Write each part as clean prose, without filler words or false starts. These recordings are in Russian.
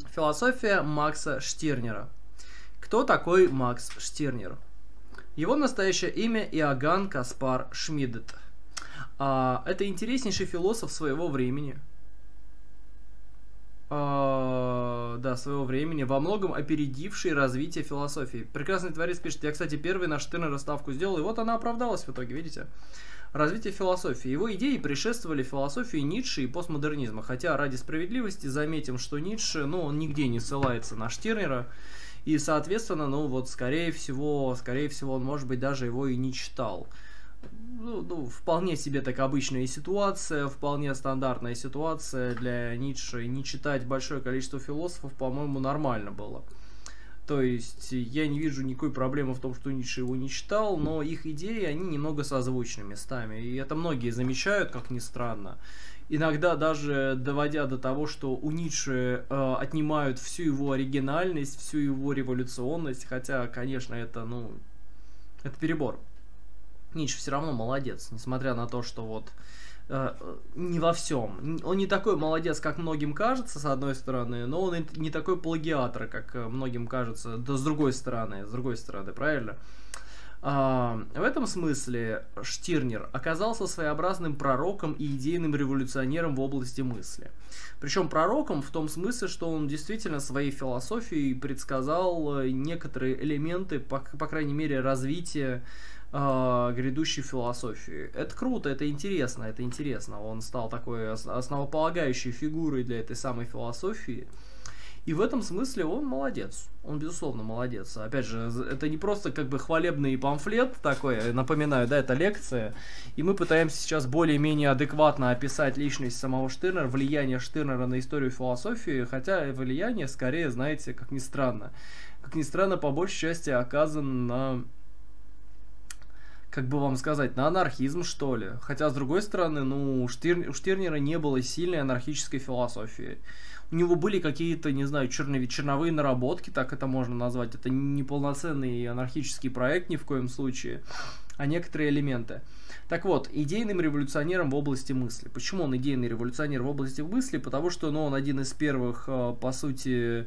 Философия Макса Штирнера. Кто такой Макс Штирнер? Его настоящее имя Иоганн Каспар Шмидт. Это интереснейший философ своего времени. Своего времени, во многом опередивший развитие философии. Прекрасный творец пишет: я, кстати, первый на Штирнера ставку сделал, и вот она оправдалась в итоге, видите? Развитие философии. Его идеи предшествовали философии Ницше и постмодернизма, хотя ради справедливости заметим, что Ницше, он нигде не ссылается на Штирнера, и, соответственно, скорее всего, он, может быть, даже его и не читал. Вполне себе так обычная ситуация, вполне стандартная ситуация для Ницше. Не читать большое количество философов, по-моему, нормально было. То есть, я не вижу никакой проблемы в том, что Ницше его не читал, но их идеи, они немного созвучны местами. И это многие замечают, как ни странно. Иногда даже доводя до того, что у Ницше отнимают всю его оригинальность, всю его революционность. Хотя, конечно, это перебор. Ницше все равно молодец, несмотря на то, что не во всем. Он не такой молодец, как многим кажется, с одной стороны, но он не такой плагиатор, как многим кажется, да, с другой стороны, правильно? В этом смысле Штирнер оказался своеобразным пророком и идейным революционером в области мысли. Причем пророком в том смысле, что он действительно своей философией предсказал некоторые элементы, по крайней мере, развития грядущей философии. Это круто, это интересно. Он стал такой основополагающей фигурой для этой самой философии. И в этом смысле он молодец. Он, безусловно, молодец. Опять же, это не просто хвалебный памфлет такой, напоминаю, да, это лекция. И мы пытаемся сейчас более-менее адекватно описать личность самого Штирнера, влияние Штирнера на историю философии, хотя влияние, скорее, знаете, как ни странно, по большей части оказано на... на анархизм, что ли. Хотя, с другой стороны, у Штирнера не было сильной анархической философии. У него были какие-то, не знаю, черновые наработки, так это можно назвать. Это не полноценный анархический проект ни в коем случае, а некоторые элементы. Так вот, идейным революционером в области мысли. Почему он идейный революционер в области мысли? Потому что он один из первых, по сути,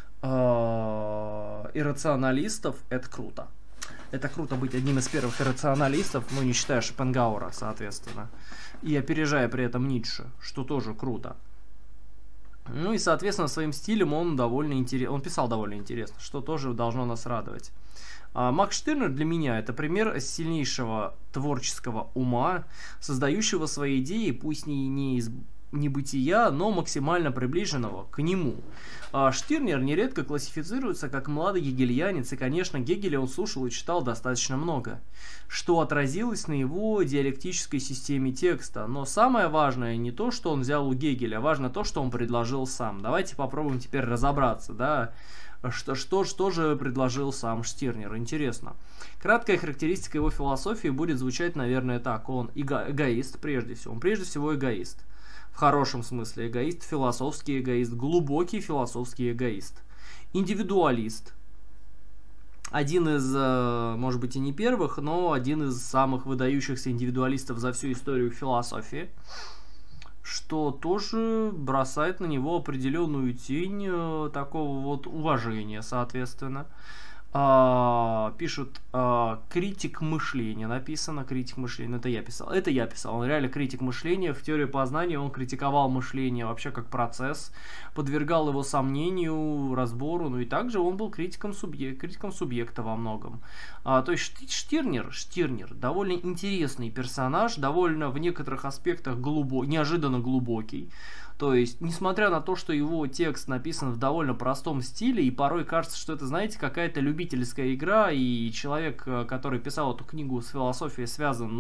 иррационалистов. Это круто. Это круто быть одним из первых иррационалистов, не считая Шопенгауэра, соответственно. И опережая при этом Ницше, что тоже круто. И, соответственно, своим стилем он писал довольно интересно, что тоже должно нас радовать. Макс Штирнер для меня это пример сильнейшего творческого ума, создающего свои идеи, пусть не из небытия, но максимально приближенного к нему. Штирнер нередко классифицируется как младый гегельянец, и, конечно, Гегеля он слушал и читал достаточно много, что отразилось на его диалектической системе текста. Но самое важное не то, что он взял у Гегеля, важно то, что он предложил сам. Давайте попробуем теперь разобраться, да, что же предложил сам Штирнер. Интересно. Краткая характеристика его философии будет звучать, наверное, так. Он эгоист, прежде всего. Он прежде всего эгоист. В хорошем смысле эгоист, философский эгоист, глубокий философский эгоист. Индивидуалист. Один из, может быть, и не первых, но один из самых выдающихся индивидуалистов за всю историю философии. Что тоже бросает на него определенную тень такого уважения, соответственно. Пишут критик мышления, написано критик мышления, это я писал, он реально критик мышления, в теории познания он критиковал мышление вообще как процесс, подвергал его сомнению, разбору, и также он был критиком субъекта во многом. То есть Штирнер довольно интересный персонаж, довольно в некоторых аспектах неожиданно глубокий. То есть, несмотря на то, что его текст написан в довольно простом стиле, и порой кажется, что это, знаете, какая-то любительская игра, и человек, который писал эту книгу с философией, связан,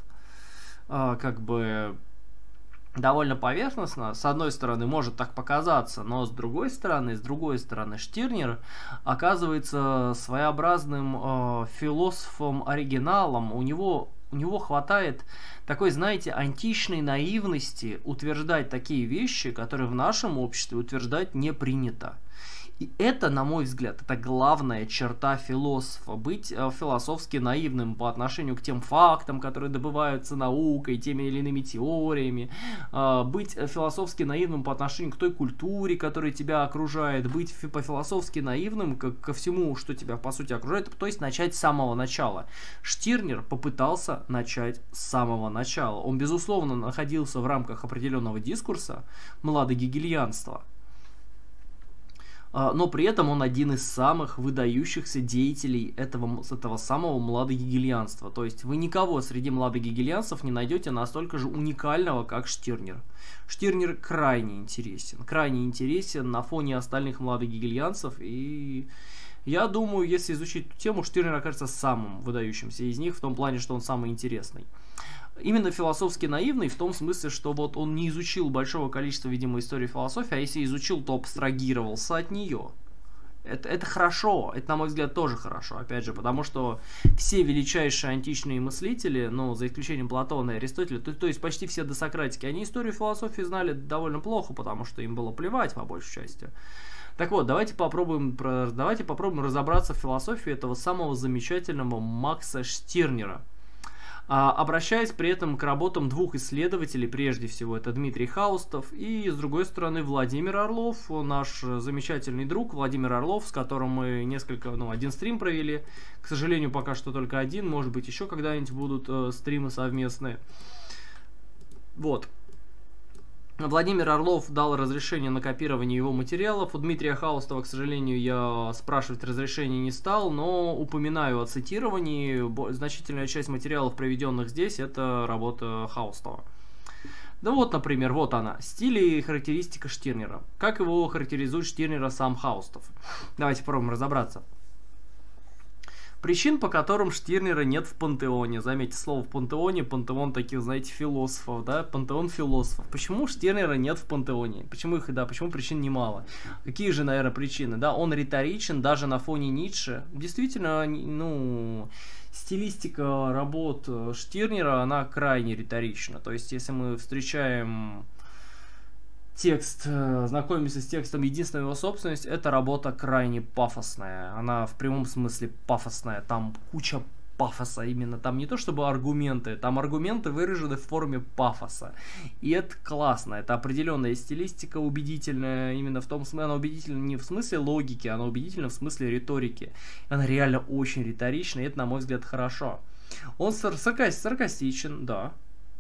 довольно поверхностно, с одной стороны, может так показаться, но с другой стороны, Штирнер оказывается своеобразным философом-оригиналом. У него хватает такой, знаете, античной наивности утверждать такие вещи, которые в нашем обществе утверждать не принято. И это, на мой взгляд, это главная черта философа. Быть философски наивным по отношению к тем фактам, которые добываются наукой, теми или иными теориями. Быть философски наивным по отношению к той культуре, которая тебя окружает. Быть по-философски наивным ко всему, что тебя, по сути, окружает. То есть начать с самого начала. Штирнер попытался начать с самого начала. Он, безусловно, находился в рамках определенного дискурса младогегельянства. Но при этом он один из самых выдающихся деятелей этого самого младогегельянства. То есть вы никого среди младогегельянцев не найдете настолько же уникального, как Штирнер. Штирнер крайне интересен на фоне остальных младогегельянцев. И я думаю, если изучить эту тему, Штирнер окажется самым выдающимся из них, в том плане, что он самый интересный. Именно философски наивный в том смысле, что вот он не изучил большого количества, видимо, истории философии, а если изучил, то абстрагировался от нее. Это хорошо, это, на мой взгляд, тоже хорошо, опять же, потому что все величайшие античные мыслители, ну, за исключением Платона и Аристотеля, то есть почти все досократики, они историю философии знали довольно плохо, потому что им было плевать, по большей части. Так вот, давайте попробуем разобраться в философии этого самого замечательного Макса Штирнера. Обращаясь при этом к работам двух исследователей, прежде всего это Дмитрий Хаустов и, с другой стороны, Владимир Орлов, наш замечательный друг Владимир Орлов, с которым мы один стрим провели, к сожалению, пока что только один, может быть, еще когда-нибудь будут стримы совместные. Вот. Владимир Орлов дал разрешение на копирование его материалов. У Дмитрия Хаустова, к сожалению, я спрашивать разрешения не стал, но упоминаю о цитировании. Значительная часть материалов, приведенных здесь, это работа Хаустова. Да вот, например, вот она. Стиль и характеристика Штирнера. Как его характеризует Штирнера сам Хаустов? Давайте попробуем разобраться. Причин, по которым Штирнера нет в пантеоне. Заметьте слово в пантеоне, пантеон таких, знаете, философов, да, пантеон философов. Почему Штирнера нет в пантеоне? Почему причин немало? Какие же, наверное, причины? Да, он риторичен даже на фоне Ницше. Действительно, стилистика работ Штирнера, она крайне риторична. То есть, если мы встречаем текст, знакомимся с текстом «Единственная его собственность», эта работа крайне пафосная. Она в прямом смысле пафосная. Там куча пафоса именно. Там не то чтобы аргументы, там аргументы выражены в форме пафоса. И это классно. Это определенная стилистика убедительная. Именно в том смысле, она убедительна не в смысле логики, она убедительна в смысле риторики. Она реально очень риторична, и это, на мой взгляд, хорошо. Он саркастичен, да.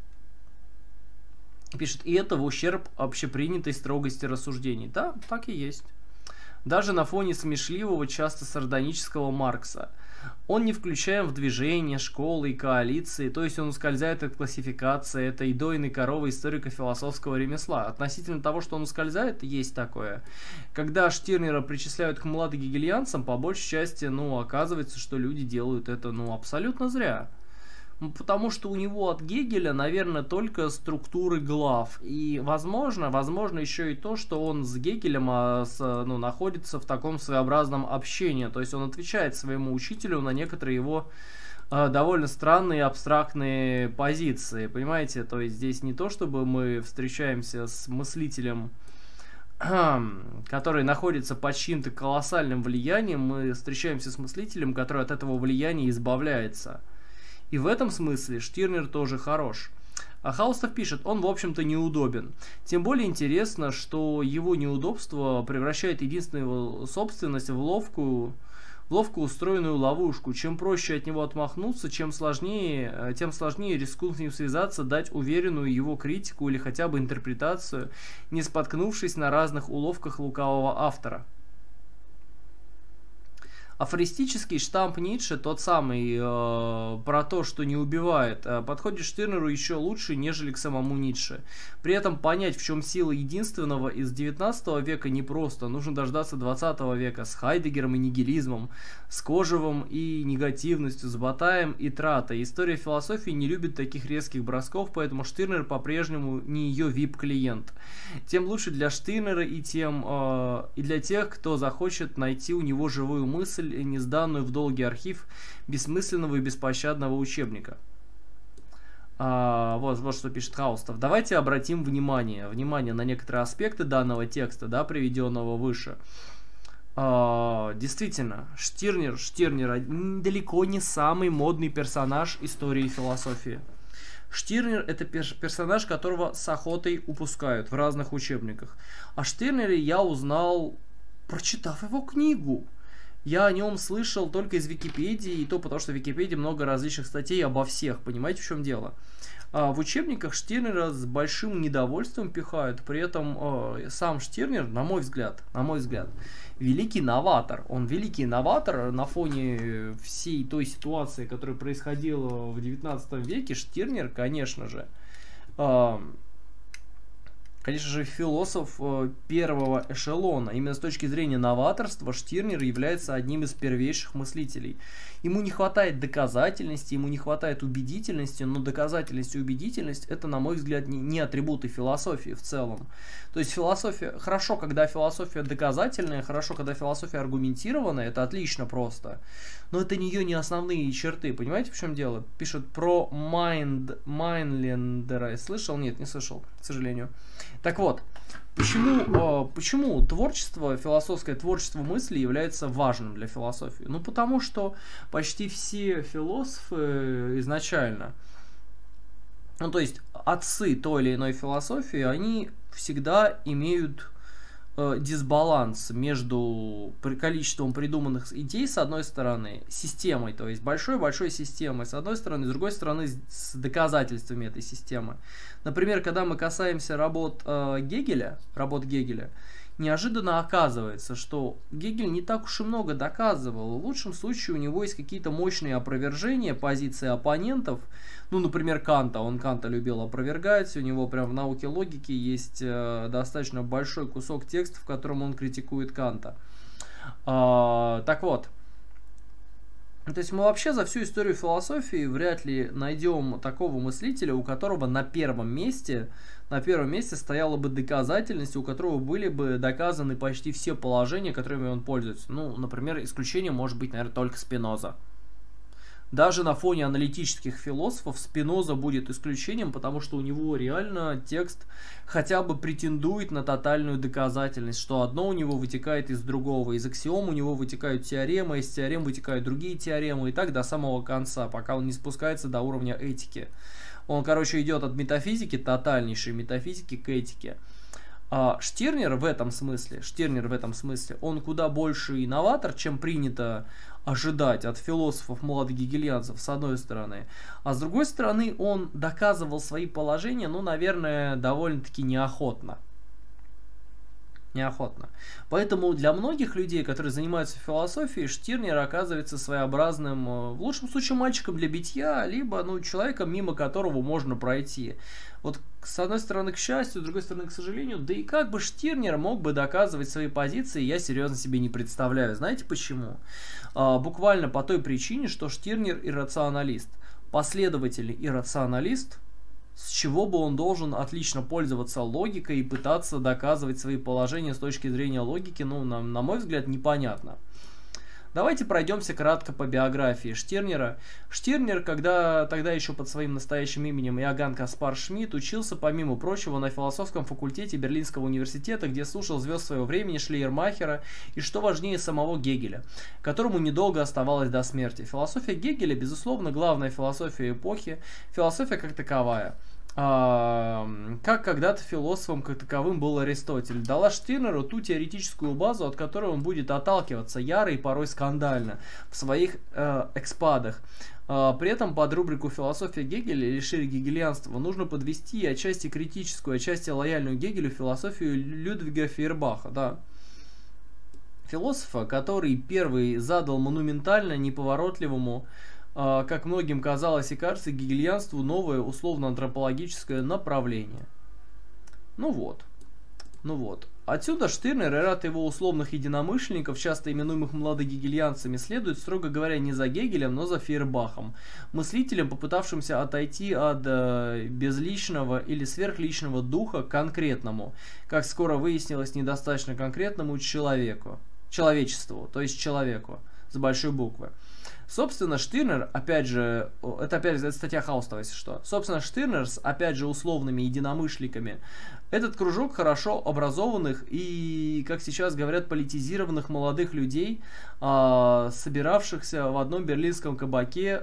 Пишет, и это в ущерб общепринятой строгости рассуждений. Да, так и есть. Даже на фоне смешливого, часто сардонического Маркса. Он не включаем в движение, школы и коалиции, то есть он ускользает от классификации этой дойной коровы историко-философского ремесла. Относительно того, что он ускользает, есть такое. Когда Штирнера причисляют к младогегельянцам, по большей части, оказывается, что люди делают это, абсолютно зря. Потому что у него от Гегеля, наверное, только структуры глав. И возможно еще и то, что он с Гегелем находится в таком своеобразном общении. То есть он отвечает своему учителю на некоторые его довольно странные абстрактные позиции. Понимаете? То есть здесь не то, чтобы мы встречаемся с мыслителем, который находится под чьим-то колоссальным влиянием, мы встречаемся с мыслителем, который от этого влияния избавляется. И в этом смысле Штирнер тоже хорош. А Хаустов пишет, он, в общем-то, неудобен. Тем более интересно, что его неудобство превращает единственную его собственность в ловко устроенную ловушку. Чем проще от него отмахнуться, тем сложнее рискнуть с ним связаться, дать уверенную его критику или хотя бы интерпретацию, не споткнувшись на разных уловках лукавого автора. Афористический штамп Ницше, тот самый, про то, что не убивает, подходит Штирнеру еще лучше, нежели к самому Ницше. При этом понять, в чем сила единственного из 19 века, непросто. Нужно дождаться 20 века с Хайдеггером и нигилизмом, с Кожевым и негативностью, с Батаем и Тратой. История философии не любит таких резких бросков, поэтому Штирнер по-прежнему не ее VIP-клиент. Тем лучше для Штирнера и для тех, кто захочет найти у него живую мысль, не сданную в долгий архив бессмысленного и беспощадного учебника. Вот что пишет Хаустов. Давайте обратим внимание на некоторые аспекты данного текста, да, приведенного выше. Действительно, Штирнер далеко не самый модный персонаж истории философии. Штирнер — это персонаж, которого с охотой упускают в разных учебниках. О Штирнере я узнал, прочитав его книгу. Я о нем слышал только из Википедии, и то потому, что в Википедии много различных статей обо всех. Понимаете, в чем дело? В учебниках Штирнера с большим недовольством пихают. При этом сам Штирнер, на мой взгляд, великий новатор. Он великий новатор на фоне всей той ситуации, которая происходила в 19 веке. Штирнер, конечно же, философ первого эшелона. Именно с точки зрения новаторства Штирнер является одним из первейших мыслителей. Ему не хватает доказательности, ему не хватает убедительности, но доказательность и убедительность — это, на мой взгляд, не атрибуты философии в целом. То есть философия, хорошо, когда философия доказательная, хорошо, когда философия аргументированная, это отлично просто. Но это ее не основные черты, понимаете, в чем дело? Пишут про Майнлендера. Слышал? Нет, не слышал, к сожалению. Так вот, почему творчество, философское творчество мысли является важным для философии? Ну, потому что почти все философы изначально, ну, то есть отцы той или иной философии, они всегда имеют дисбаланс между количеством придуманных идей, с одной стороны, системой, то есть большой-большой системой, с одной стороны, с другой стороны, с доказательствами этой системы. Например, когда мы касаемся работ Гегеля, неожиданно оказывается, что Гегель не так уж и много доказывал. В лучшем случае у него есть какие-то мощные опровержения позиции оппонентов. Ну, например, Канта. Он Канта любил опровергать. У него прям в науке логики есть достаточно большой кусок текста, в котором он критикует Канта. Так вот. То есть мы вообще за всю историю философии вряд ли найдем такого мыслителя, у которого на первом месте стояла бы доказательность, у которого были бы доказаны почти все положения, которыми он пользуется. Ну, например, исключением может быть, наверное, только Спиноза. Даже на фоне аналитических философов Спиноза будет исключением, потому что у него реально текст хотя бы претендует на тотальную доказательность, что одно у него вытекает из другого. Из аксиом у него вытекают теоремы, из теорем вытекают другие теоремы, и так до самого конца, пока он не спускается до уровня этики. Он, короче, идет от метафизики, тотальнейшей метафизики, к этике. Штирнер в этом смысле, он куда больше инноватор, чем принято ожидать от философов молодогегельянцев, с одной стороны. А с другой стороны, он доказывал свои положения, ну, наверное, довольно-таки неохотно. Поэтому для многих людей, которые занимаются философией, Штирнер оказывается своеобразным, в лучшем случае, мальчиком для битья, либо человеком, мимо которого можно пройти. Вот с одной стороны, к счастью, с другой стороны, к сожалению, да и как бы Штирнер мог бы доказывать свои позиции, я серьезно себе не представляю. Знаете почему? Буквально по той причине, что Штирнер иррационалист. Последовательный иррационалист, с чего бы он должен отлично пользоваться логикой и пытаться доказывать свои положения с точки зрения логики, ну, на мой взгляд, непонятно. Давайте пройдемся кратко по биографии Штирнера. Штирнер, когда тогда еще под своим настоящим именем Иоганн Каспар Шмидт, учился, помимо прочего, на философском факультете Берлинского университета, где слушал звезд своего времени Шлейермахера и, что важнее, самого Гегеля, которому недолго оставалось до смерти. Философия Гегеля, безусловно, главная философия эпохи, философия как таковая. Как когда-то философом как таковым был Аристотель, дала Штирнеру ту теоретическую базу, от которой он будет отталкиваться яро и порой скандально в своих экспадах. При этом под рубрику «Философия Гегеля» или шире гегельянство нужно подвести отчасти критическую, отчасти лояльную Гегелю философию Людвига Фейербаха, да. Философа, который первый задал монументально неповоротливому, как многим казалось и кажется, гегельянству новое условно-антропологическое направление. Ну вот. Отсюда Штирнер и ряд его условных единомышленников, часто именуемых младогегельянцами, следует, строго говоря, не за Гегелем, но за Фейербахом, мыслителем, попытавшимся отойти от безличного или сверхличного духа к конкретному, как скоро выяснилось, недостаточно конкретному человечеству, то есть человеку, с большой буквы. Собственно, Штирнер, опять же, это статья Хаустова, если что. Собственно, Штирнер с, опять же, условными единомышленниками Этот кружок хорошо образованных и, как сейчас говорят, политизированных молодых людей, собиравшихся в одном берлинском кабаке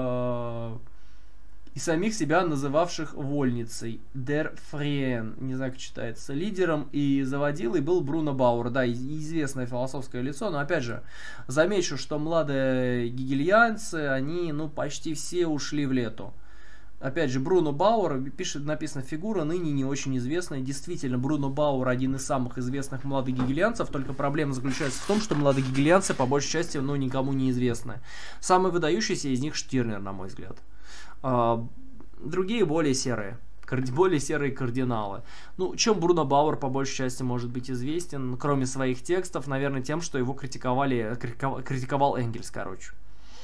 и самих себя называвших вольницей. Der Freien, не знаю, как читается. Лидером и заводилой был Бруно Бауэр, да, известное философское лицо, но опять же, замечу, что младые гегельянцы, они, ну, почти все ушли в лету. Опять же, Бруно Бауэр, написано фигура, ныне не очень известная. Действительно, Бруно Бауэр один из самых известных младых гегельянцев, только проблема заключается в том, что младые гегельянцы, по большей части, ну, никому не известны. Самый выдающийся из них Штирнер, на мой взгляд. Другие более серые кардиналы. Ну, чем Бруно Бауэр по большей части может быть известен, кроме своих текстов, наверное, тем, что его критиковал Энгельс, короче.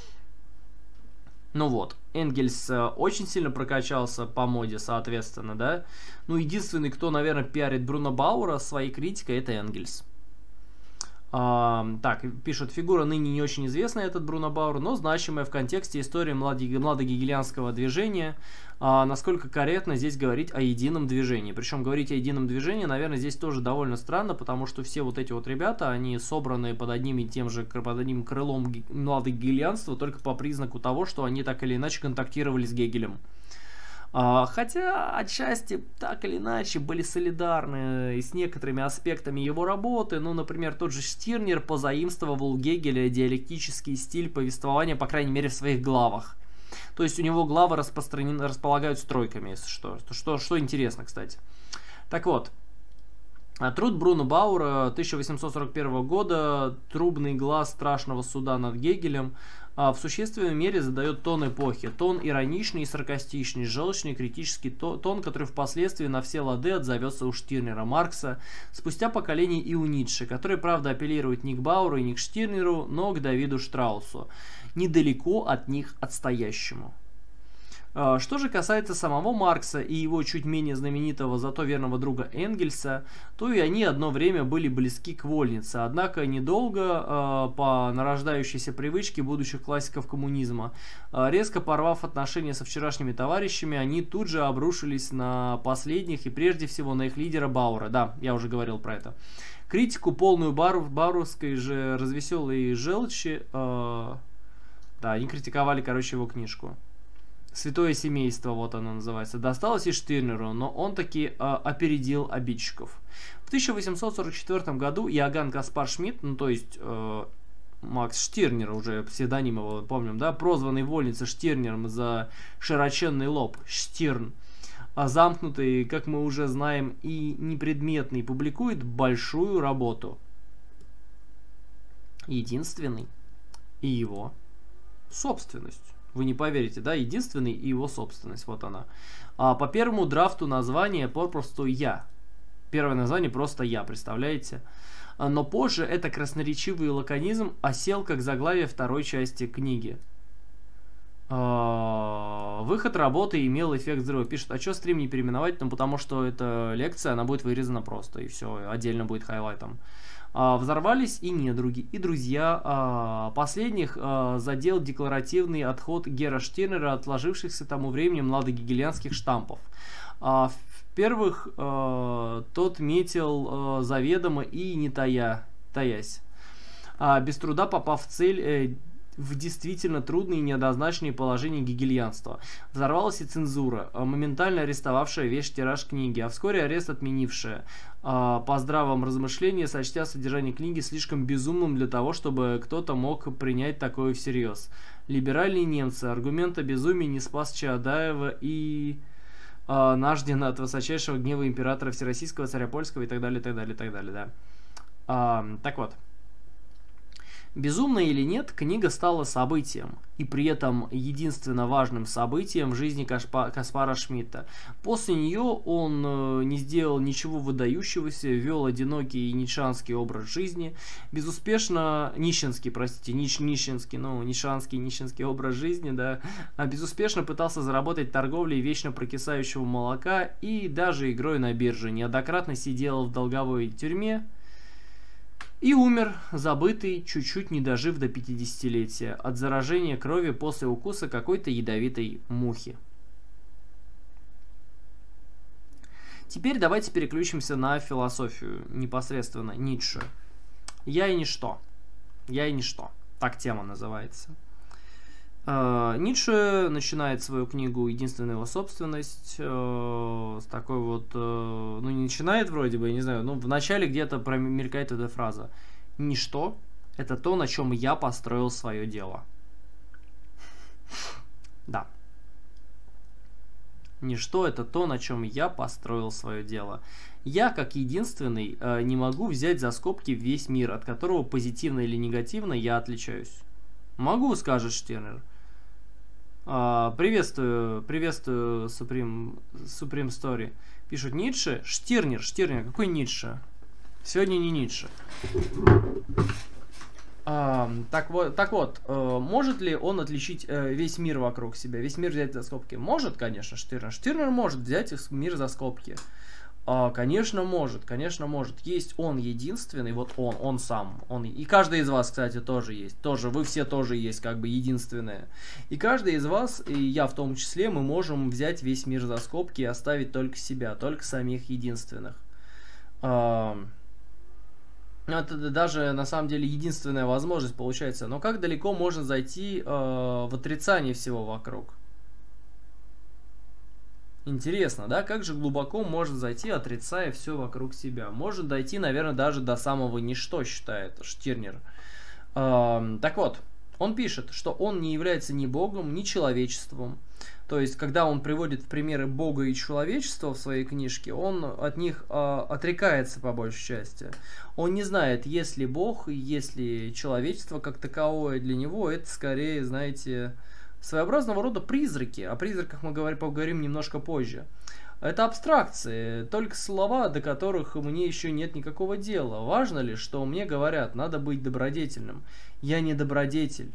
Ну вот, Энгельс очень сильно прокачался по моде, соответственно, да. Ну, единственный, кто, наверное, пиарит Бруно Бауэра своей критикой, это Энгельс. Так, пишут, фигура ныне не очень известная, этот Бруно Бауэр, но значимая в контексте истории младогегельянского движения. Насколько корректно здесь говорить о едином движении. Причем говорить о едином движении, наверное, здесь тоже довольно странно, потому что все вот эти вот ребята, они собраны под одним крылом младогегельянства только по признаку того, что они так или иначе контактировали с Гегелем. Хотя отчасти так или иначе были солидарны с некоторыми аспектами его работы. Ну, например, тот же Штирнер позаимствовал у Гегеля диалектический стиль повествования, по крайней мере, в своих главах. То есть у него главы располагают стройками, если что интересно, кстати. Так вот, труд Бруно Бауэра 1841 года «Трубный глаз страшного суда над Гегелем» в существенной мере задает тон эпохи. Тон ироничный и саркастичный, желчный, критический тон, который впоследствии на все лады отзовется у Штирнера, Маркса, спустя поколение и у Ницше, который, правда, апеллирует не к Бауэру и не к Штирнеру, но к Давиду Штраусу, недалеко от них отстоящему. Что же касается самого Маркса и его чуть менее знаменитого, зато верного друга Энгельса, то и они одно время были близки к вольнице, однако недолго, по нарождающейся привычке будущих классиков коммунизма, резко порвав отношения со вчерашними товарищами, они тут же обрушились на последних и прежде всего на их лидера Бауэра. Да, я уже говорил про это. Критику, полную бауэровской же развеселой желчи, да, они критиковали, короче, его книжку. «Святое семейство», вот оно называется, досталось и Штирнеру, но он таки опередил обидчиков. В 1844 году Иоганн Каспар Шмидт, ну то есть Макс Штирнер, уже псевдоним его помним, да, прозванный вольницей Штирнером за широченный лоб, Штирн, замкнутый, как мы уже знаем, и непредметный, публикует большую работу. Единственный и его собственность. Вы не поверите, да, единственный и его собственность, вот она. По первому драфту название попросту «Я». Первое название просто «Я», представляете? Но позже это красноречивый лаконизм осел как заглавие второй части книги. Выход работы имел эффект взрыва. Пишут, а что стрим не переименовать? Ну, потому что эта лекция, она будет вырезана просто, и все, отдельно будет хайлайтом. Взорвались и недруги, и друзья. Последних задел декларативный отход Гера Штирнера от сложившихся тому времени младогегельянских штампов. В-первых, тот метил заведомо и не таясь. Без труда попав в цель, в действительно трудные и неоднозначные положения гегельянства. Взорвалась и цензура, моментально арестовавшая весь тираж книги, а вскоре арест отменившая. По здравом размышлении, сочтя содержание книги слишком безумным для того, чтобы кто-то мог принять такое всерьез. Либеральные немцы. Аргумент о безумии не спас Чаадаева и Наждена от высочайшего гнева императора Всероссийского, царя Польского и так далее, так далее, так далее, да. Так вот. Безумно или нет, книга стала событием, и при этом единственно важным событием в жизни Каспара Шмидта. После нее он не сделал ничего выдающегося, вел одинокий ницшанский образ жизни, безуспешно, нищенский образ жизни, да, безуспешно пытался заработать торговлей вечно прокисающего молока и даже игрой на бирже, неоднократно сидел в долговой тюрьме, и умер, забытый, чуть-чуть не дожив до 50-летия, от заражения крови после укуса какой-то ядовитой мухи. Теперь давайте переключимся на философию непосредственно Ницше. «Я и ничто». «Я и ничто». Так тема называется. Ницше начинает свою книгу «Единственная его собственность» с такой вот... ну, не начинает вроде бы, я не знаю, но в начале где-то промелькает эта фраза. «Ничто – это то, на чем я построил свое дело». Да. Ничто – это то, на чем я построил свое дело. Я, как единственный, не могу взять за скобки весь мир, от которого позитивно или негативно я отличаюсь. Могу, скажет Штирнер. Приветствую, Supreme Story. Пишут Ницше. Штирнер, какой Ницше? Сегодня не Ницше. Так вот, может ли он отличить весь мир вокруг себя, весь мир взять за скобки? Может, конечно, Штирнер. Штирнер может взять мир за скобки. Конечно, может. Есть он единственный, вот он сам. И каждый из вас, кстати, тоже есть. Вы все тоже есть, как бы единственные. И каждый из вас, и я в том числе, мы можем взять весь мир за скобки и оставить только себя, только самих единственных. Это даже, на самом деле, единственная возможность получается. Но как далеко можно зайти в отрицание всего вокруг? Интересно, да? Как же глубоко можно зайти, отрицая все вокруг себя? Может дойти, наверное, даже до самого ничто, считает Штирнер. Так вот, он пишет, что он не является ни Богом, ни человечеством. То есть, когда он приводит в примеры Бога и человечества в своей книжке, он от них отрекается по большей части. Он не знает, есть ли Бог, есть ли человечество как таковое. Для него это скорее, знаете, своеобразного рода призраки. О призраках мы поговорим немножко позже. Это абстракции, только слова, до которых мне еще нет никакого дела. Важно ли, что мне говорят, надо быть добродетельным? Я не добродетель.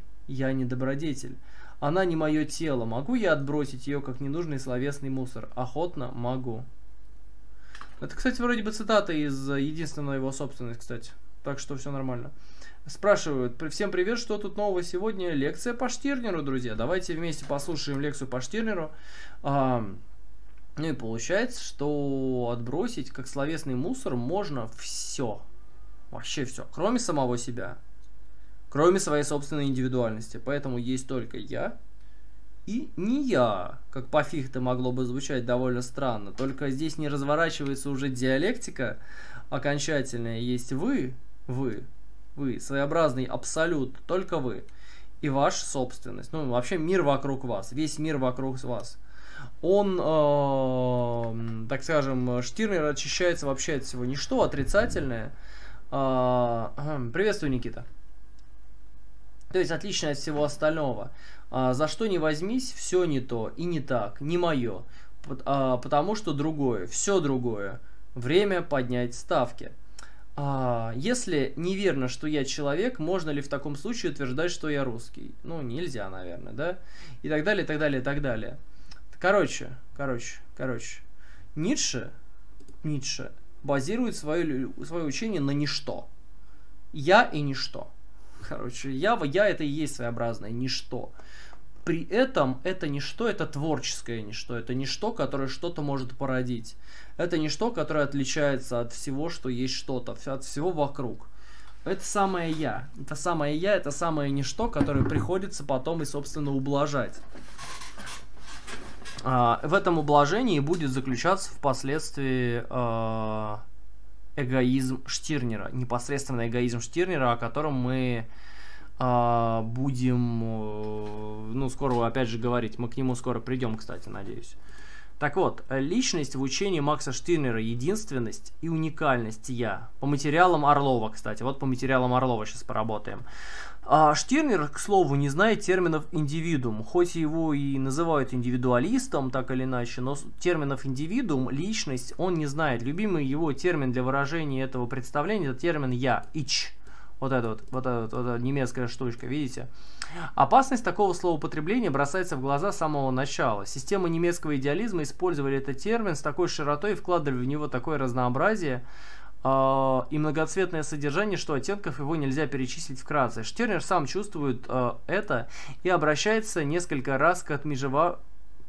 Она не мое тело. Могу я отбросить ее, как ненужный словесный мусор? Охотно могу. Это, кстати, вроде бы цитата из «Единственного его собственность», кстати. Так что все нормально. Спрашивают, всем привет, что тут нового сегодня? Лекция по Штирнеру, друзья. Давайте вместе послушаем лекцию по Штирнеру. Ну и получается, что отбросить как словесный мусор можно все. Вообще все. Кроме самого себя. Кроме своей собственной индивидуальности. Поэтому есть только я и не я. Как по Фихте могло бы звучать довольно странно. Только здесь не разворачивается уже диалектика окончательная. Есть вы, своеобразный абсолют, только вы. И ваша собственность. Ну, вообще мир вокруг вас. Весь мир вокруг вас. Он, так скажем, Штирнер очищается вообще от всего ничто, отрицательное. Приветствую, Никита. То есть отличное от всего остального. За что не возьмись, все не то и не так, не мое. Потому что другое, все другое. Время поднять ставки. Если неверно, что я человек, можно ли в таком случае утверждать, что я русский? Ну, нельзя, наверное, да? И так далее, и так далее, и так далее. Короче. Ницше базирует свое учение на ничто. Я и ничто. Короче, я это и есть своеобразное ничто. При этом это ничто, это творческое ничто. Это ничто, которое что-то может породить. Это ничто, которое отличается от всего, что есть что-то, от всего вокруг. Это самое я. Это самое ничто, которое приходится потом и, собственно, ублажать. В этом ублажении будет заключаться впоследствии эгоизм Штирнера. Непосредственно эгоизм Штирнера, о котором мы будем, скоро опять же говорить. Мы к нему скоро придем, кстати, надеюсь. Так вот, личность в учении Макса Штирнера, единственность и уникальность я. По материалам Орлова, кстати. Вот по материалам Орлова сейчас поработаем. Штирнер, к слову, не знает терминов индивидуум. Хоть его и называют индивидуалистом, так или иначе, но терминов индивидуум, личность, он не знает. Любимый его термин для выражения этого представления, это термин я, ich. Вот эта немецкая штучка, видите? Опасность такого словоупотребления бросается в глаза с самого начала. Система немецкого идеализма использовали этот термин с такой широтой и вкладывали в него такое разнообразие и многоцветное содержание, что оттенков его нельзя перечислить вкратце. Штирнер сам чувствует это и обращается несколько раз к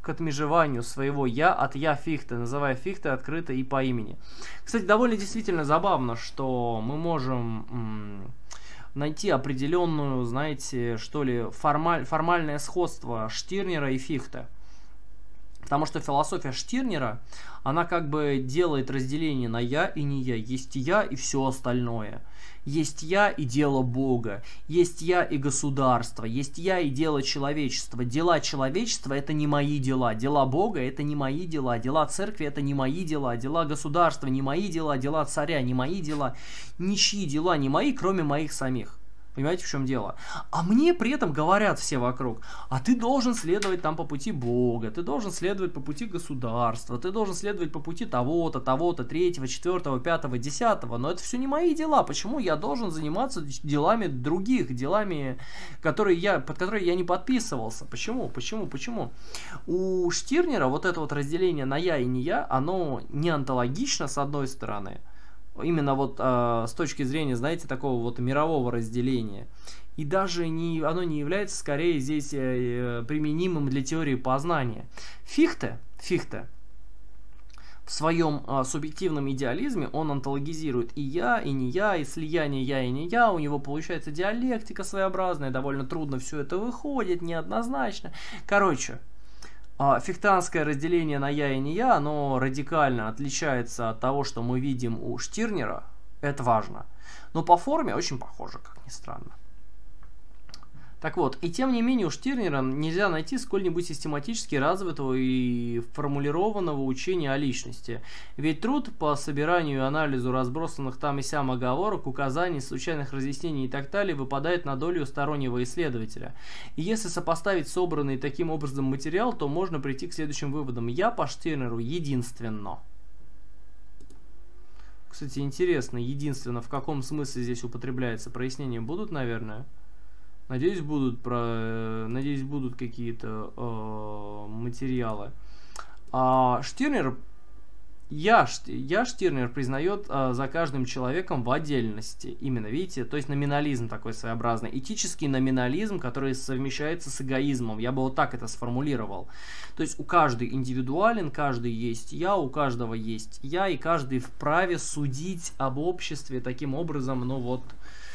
к отмежеванию своего «я» от «я» Фихте, называя Фихте открыто и по имени. Кстати, довольно действительно забавно, что мы можем найти определенную, знаете, что ли, формальное сходство Штирнера и Фихте. Потому что философия Штирнера, она как бы делает разделение на «я» и «не я». Есть «я» и все остальное. Есть «я» и дело Бога. Есть «я» и государство. Есть «я» и дело человечества. Дела человечества – это не мои дела. Дела Бога – это не мои дела. Дела церкви – это не мои дела. Дела государства – не мои дела. Дела царя – не мои дела. Ничьи дела не мои, кроме моих самих. Понимаете, в чем дело? А мне при этом говорят все вокруг: а ты должен следовать там по пути Бога, ты должен следовать по пути государства, ты должен следовать по пути того-то, того-то, третьего, четвертого, пятого, десятого. Но это все не мои дела. Почему я должен заниматься делами других, делами, под которые я не подписывался? Почему? У Штирнера вот это вот разделение на «я» и «не я», оно не онтологично, с одной стороны, именно вот с точки зрения, знаете, такого вот мирового разделения. И даже оно не является, скорее, здесь применимым для теории познания. Фихте в своем субъективном идеализме, он онтологизирует и «я», и «не я», и слияние «я» и «не я». У него получается диалектика своеобразная, довольно трудно все это выходит, неоднозначно. Короче, фихтеанское разделение на «я» и «не я», оно радикально отличается от того, что мы видим у Штирнера. Это важно. Но по форме очень похоже, как ни странно. Так вот, и тем не менее у Штирнера нельзя найти сколь-нибудь систематически развитого и формулированного учения о личности. Ведь труд по собиранию и анализу разбросанных там и сям оговорок, указаний, случайных разъяснений и так далее выпадает на долю стороннего исследователя. И если сопоставить собранный таким образом материал, то можно прийти к следующим выводам. «Я» по Штирнеру единственно. Кстати, интересно, единственно в каком смысле здесь употребляется? Прояснения будут, наверное? Надеюсь, будут какие-то материалы. Штирнер, Штирнер признает за каждым человеком в отдельности. Именно, видите? То есть номинализм такой своеобразный. Этический номинализм, который совмещается с эгоизмом. Я бы вот так это сформулировал. То есть у каждого индивидуален, каждый есть «я», у каждого есть «я», и каждый вправе судить об обществе таким образом, ну вот...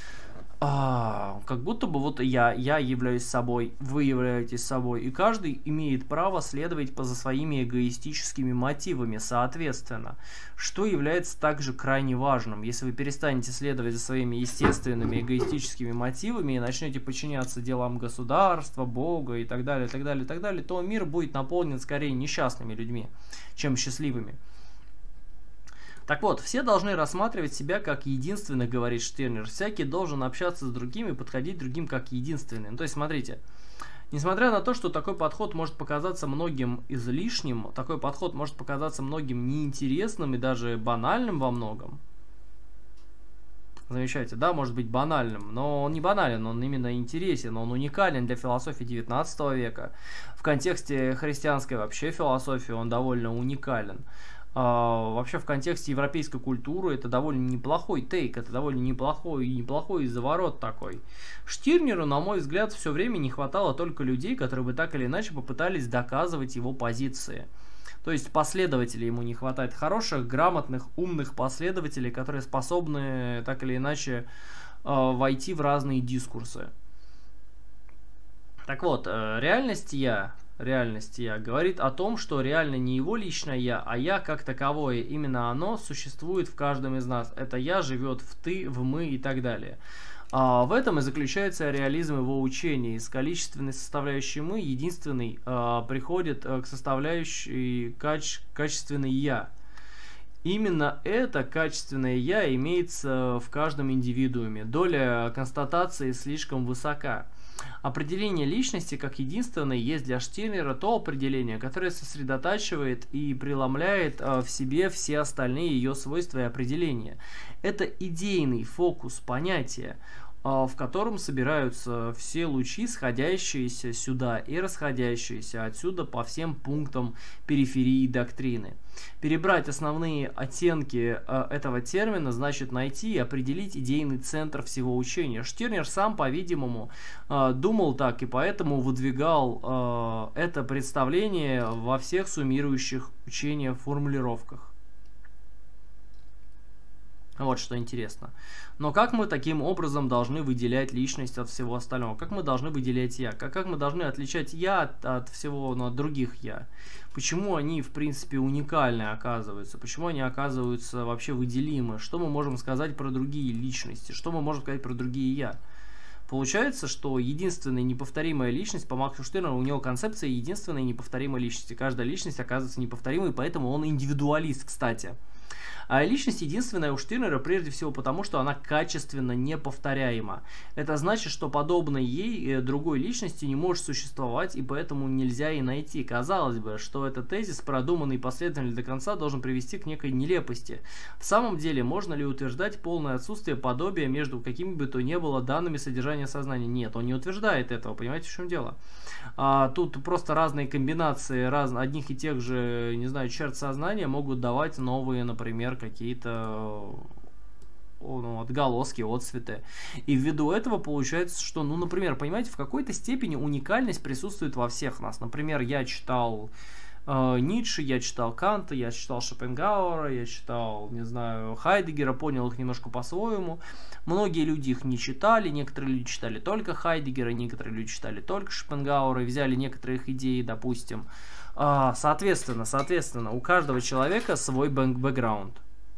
как будто бы вот я являюсь собой, вы являетесь собой, и каждый имеет право следовать за своими эгоистическими мотивами, соответственно, что является также крайне важным. Если вы перестанете следовать за своими естественными эгоистическими мотивами и начнете подчиняться делам государства, Бога и так далее, то мир будет наполнен скорее несчастными людьми, чем счастливыми. Так вот, все должны рассматривать себя как единственных, говорит Штирнер. Всякий должен общаться с другими и подходить другим как единственным. То есть, смотрите, несмотря на то, что такой подход может показаться многим излишним, такой подход может показаться многим неинтересным и даже банальным во многом. Замечайте, да, может быть банальным, но он не банален, он именно интересен, он уникален для философии 19 века. В контексте христианской вообще философии он довольно уникален. Вообще в контексте европейской культуры это довольно неплохой тейк, это довольно неплохой заворот такой. Штирнеру, на мой взгляд, все время не хватало только людей, которые бы так или иначе попытались доказывать его позиции. То есть последователей ему не хватает, хороших, грамотных, умных последователей, которые способны так или иначе войти в разные дискурсы. Так вот, реальность я говорит о том, что реально не его личное я, а я как таковое. Именно оно существует в каждом из нас. Это я живет в ты, в мы и так далее. В этом и заключается реализм его учения. Из количественной составляющей мы единственный приходит к составляющей качественной я. Именно это качественное я имеется в каждом индивидууме. Доля констатации слишком высока. Определение личности как единственной есть для Штирнера то определение, которое сосредотачивает и преломляет в себе все остальные ее свойства и определения. Это идейный фокус понятия. в котором собираются все лучи, сходящиеся сюда и расходящиеся отсюда по всем пунктам периферии доктрины. Перебрать основные оттенки этого термина значит найти и определить идейный центр всего учения. Штирнер сам, по-видимому, думал так и поэтому выдвигал это представление во всех суммирующих учения формулировках. Вот что интересно. Но как мы таким образом должны выделять личность от всего остального? Как мы должны выделять я? Как мы должны отличать я от всего, от других я? Почему они, в принципе, уникальны оказываются? Почему они оказываются вообще выделимы? Что мы можем сказать про другие личности? Что мы можем сказать про другие я? Получается, что единственная неповторимая личность, по Максу Штирнеру, у него концепция единственной неповторимой личности. Каждая личность оказывается неповторимой, поэтому он индивидуалист, кстати. А личность единственная у Штирнера прежде всего потому, что она качественно неповторяема. Это значит, что подобной ей другой личности не может существовать, и поэтому нельзя и найти. Казалось бы, что этот тезис, продуманный и последовательный до конца, должен привести к некой нелепости. В самом деле, можно ли утверждать полное отсутствие подобия между какими бы то ни было данными содержания сознания? Нет, он не утверждает этого, понимаете, в чем дело? Тут просто разные комбинации одних и тех же, не знаю, черт сознания могут давать новые, например, какие-то отголоски, отцветы. И ввиду этого получается, что, например, понимаете, в какой-то степени уникальность присутствует во всех нас. Например, я читал Ницше, я читал Канта, я читал Шопенгауэра, я читал, не знаю, Хайдеггера, понял их немножко по-своему. Многие люди их не читали, некоторые люди читали только Хайдеггера, некоторые люди читали только Шопенгауэра, взяли некоторые их идеи, допустим. Соответственно, у каждого человека свой бэкграунд.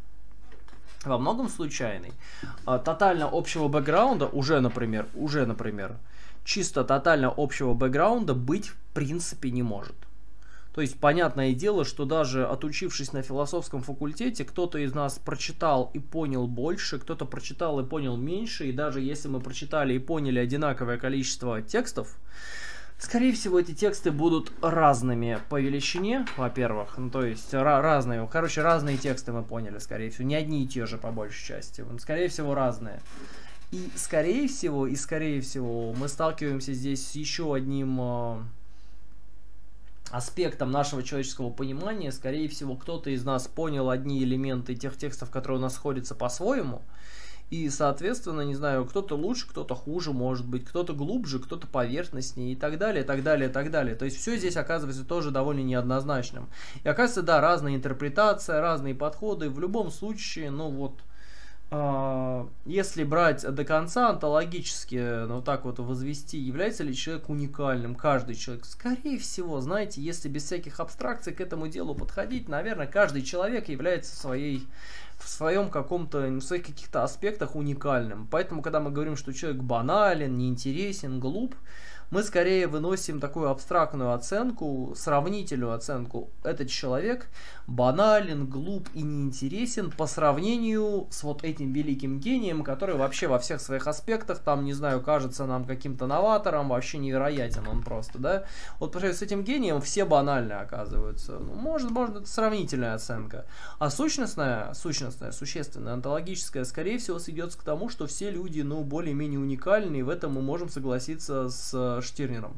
Во многом случайный. Тотально общего бэкграунда уже, например, чисто тотально общего бэкграунда быть в принципе не может. То есть, понятное дело, что даже отучившись на философском факультете, кто-то из нас прочитал и понял больше, кто-то прочитал и понял меньше, и даже если мы прочитали и поняли одинаковое количество текстов, скорее всего, эти тексты будут разными по величине, во-первых, то есть разные, разные тексты мы поняли, скорее всего, не одни и те же по большей части, скорее всего, разные. И скорее всего, мы сталкиваемся здесь с еще одним аспектом нашего человеческого понимания. Скорее всего, кто-то из нас понял одни элементы тех текстов, которые у нас сходятся по-своему. И, соответственно, не знаю, кто-то лучше, кто-то хуже, может быть, кто-то глубже, кто-то поверхностнее и так далее, так далее, так далее. То есть все здесь оказывается тоже довольно неоднозначным. И оказывается, да, разная интерпретация, разные подходы. В любом случае, если брать до конца онтологически, так вот возвести, является ли человек уникальным, каждый человек, скорее всего, знаете, если без всяких абстракций к этому делу подходить, наверное, каждый человек является в своих каких-то аспектах уникальным. Поэтому, когда мы говорим, что человек банален, неинтересен, глуп, мы скорее выносим такую абстрактную оценку, сравнительную оценку. Этот человек банален, глуп и неинтересен по сравнению с вот этим великим гением, который вообще во всех своих аспектах, там, не знаю, кажется нам каким-то новатором, вообще невероятен он просто, да. Вот потому что с этим гением все банальны оказываются. Может, это сравнительная оценка. А сущностная, существенная, онтологическая, скорее всего, сведется к тому, что все люди, более-менее уникальны, и в этом мы можем согласиться с Штирнером.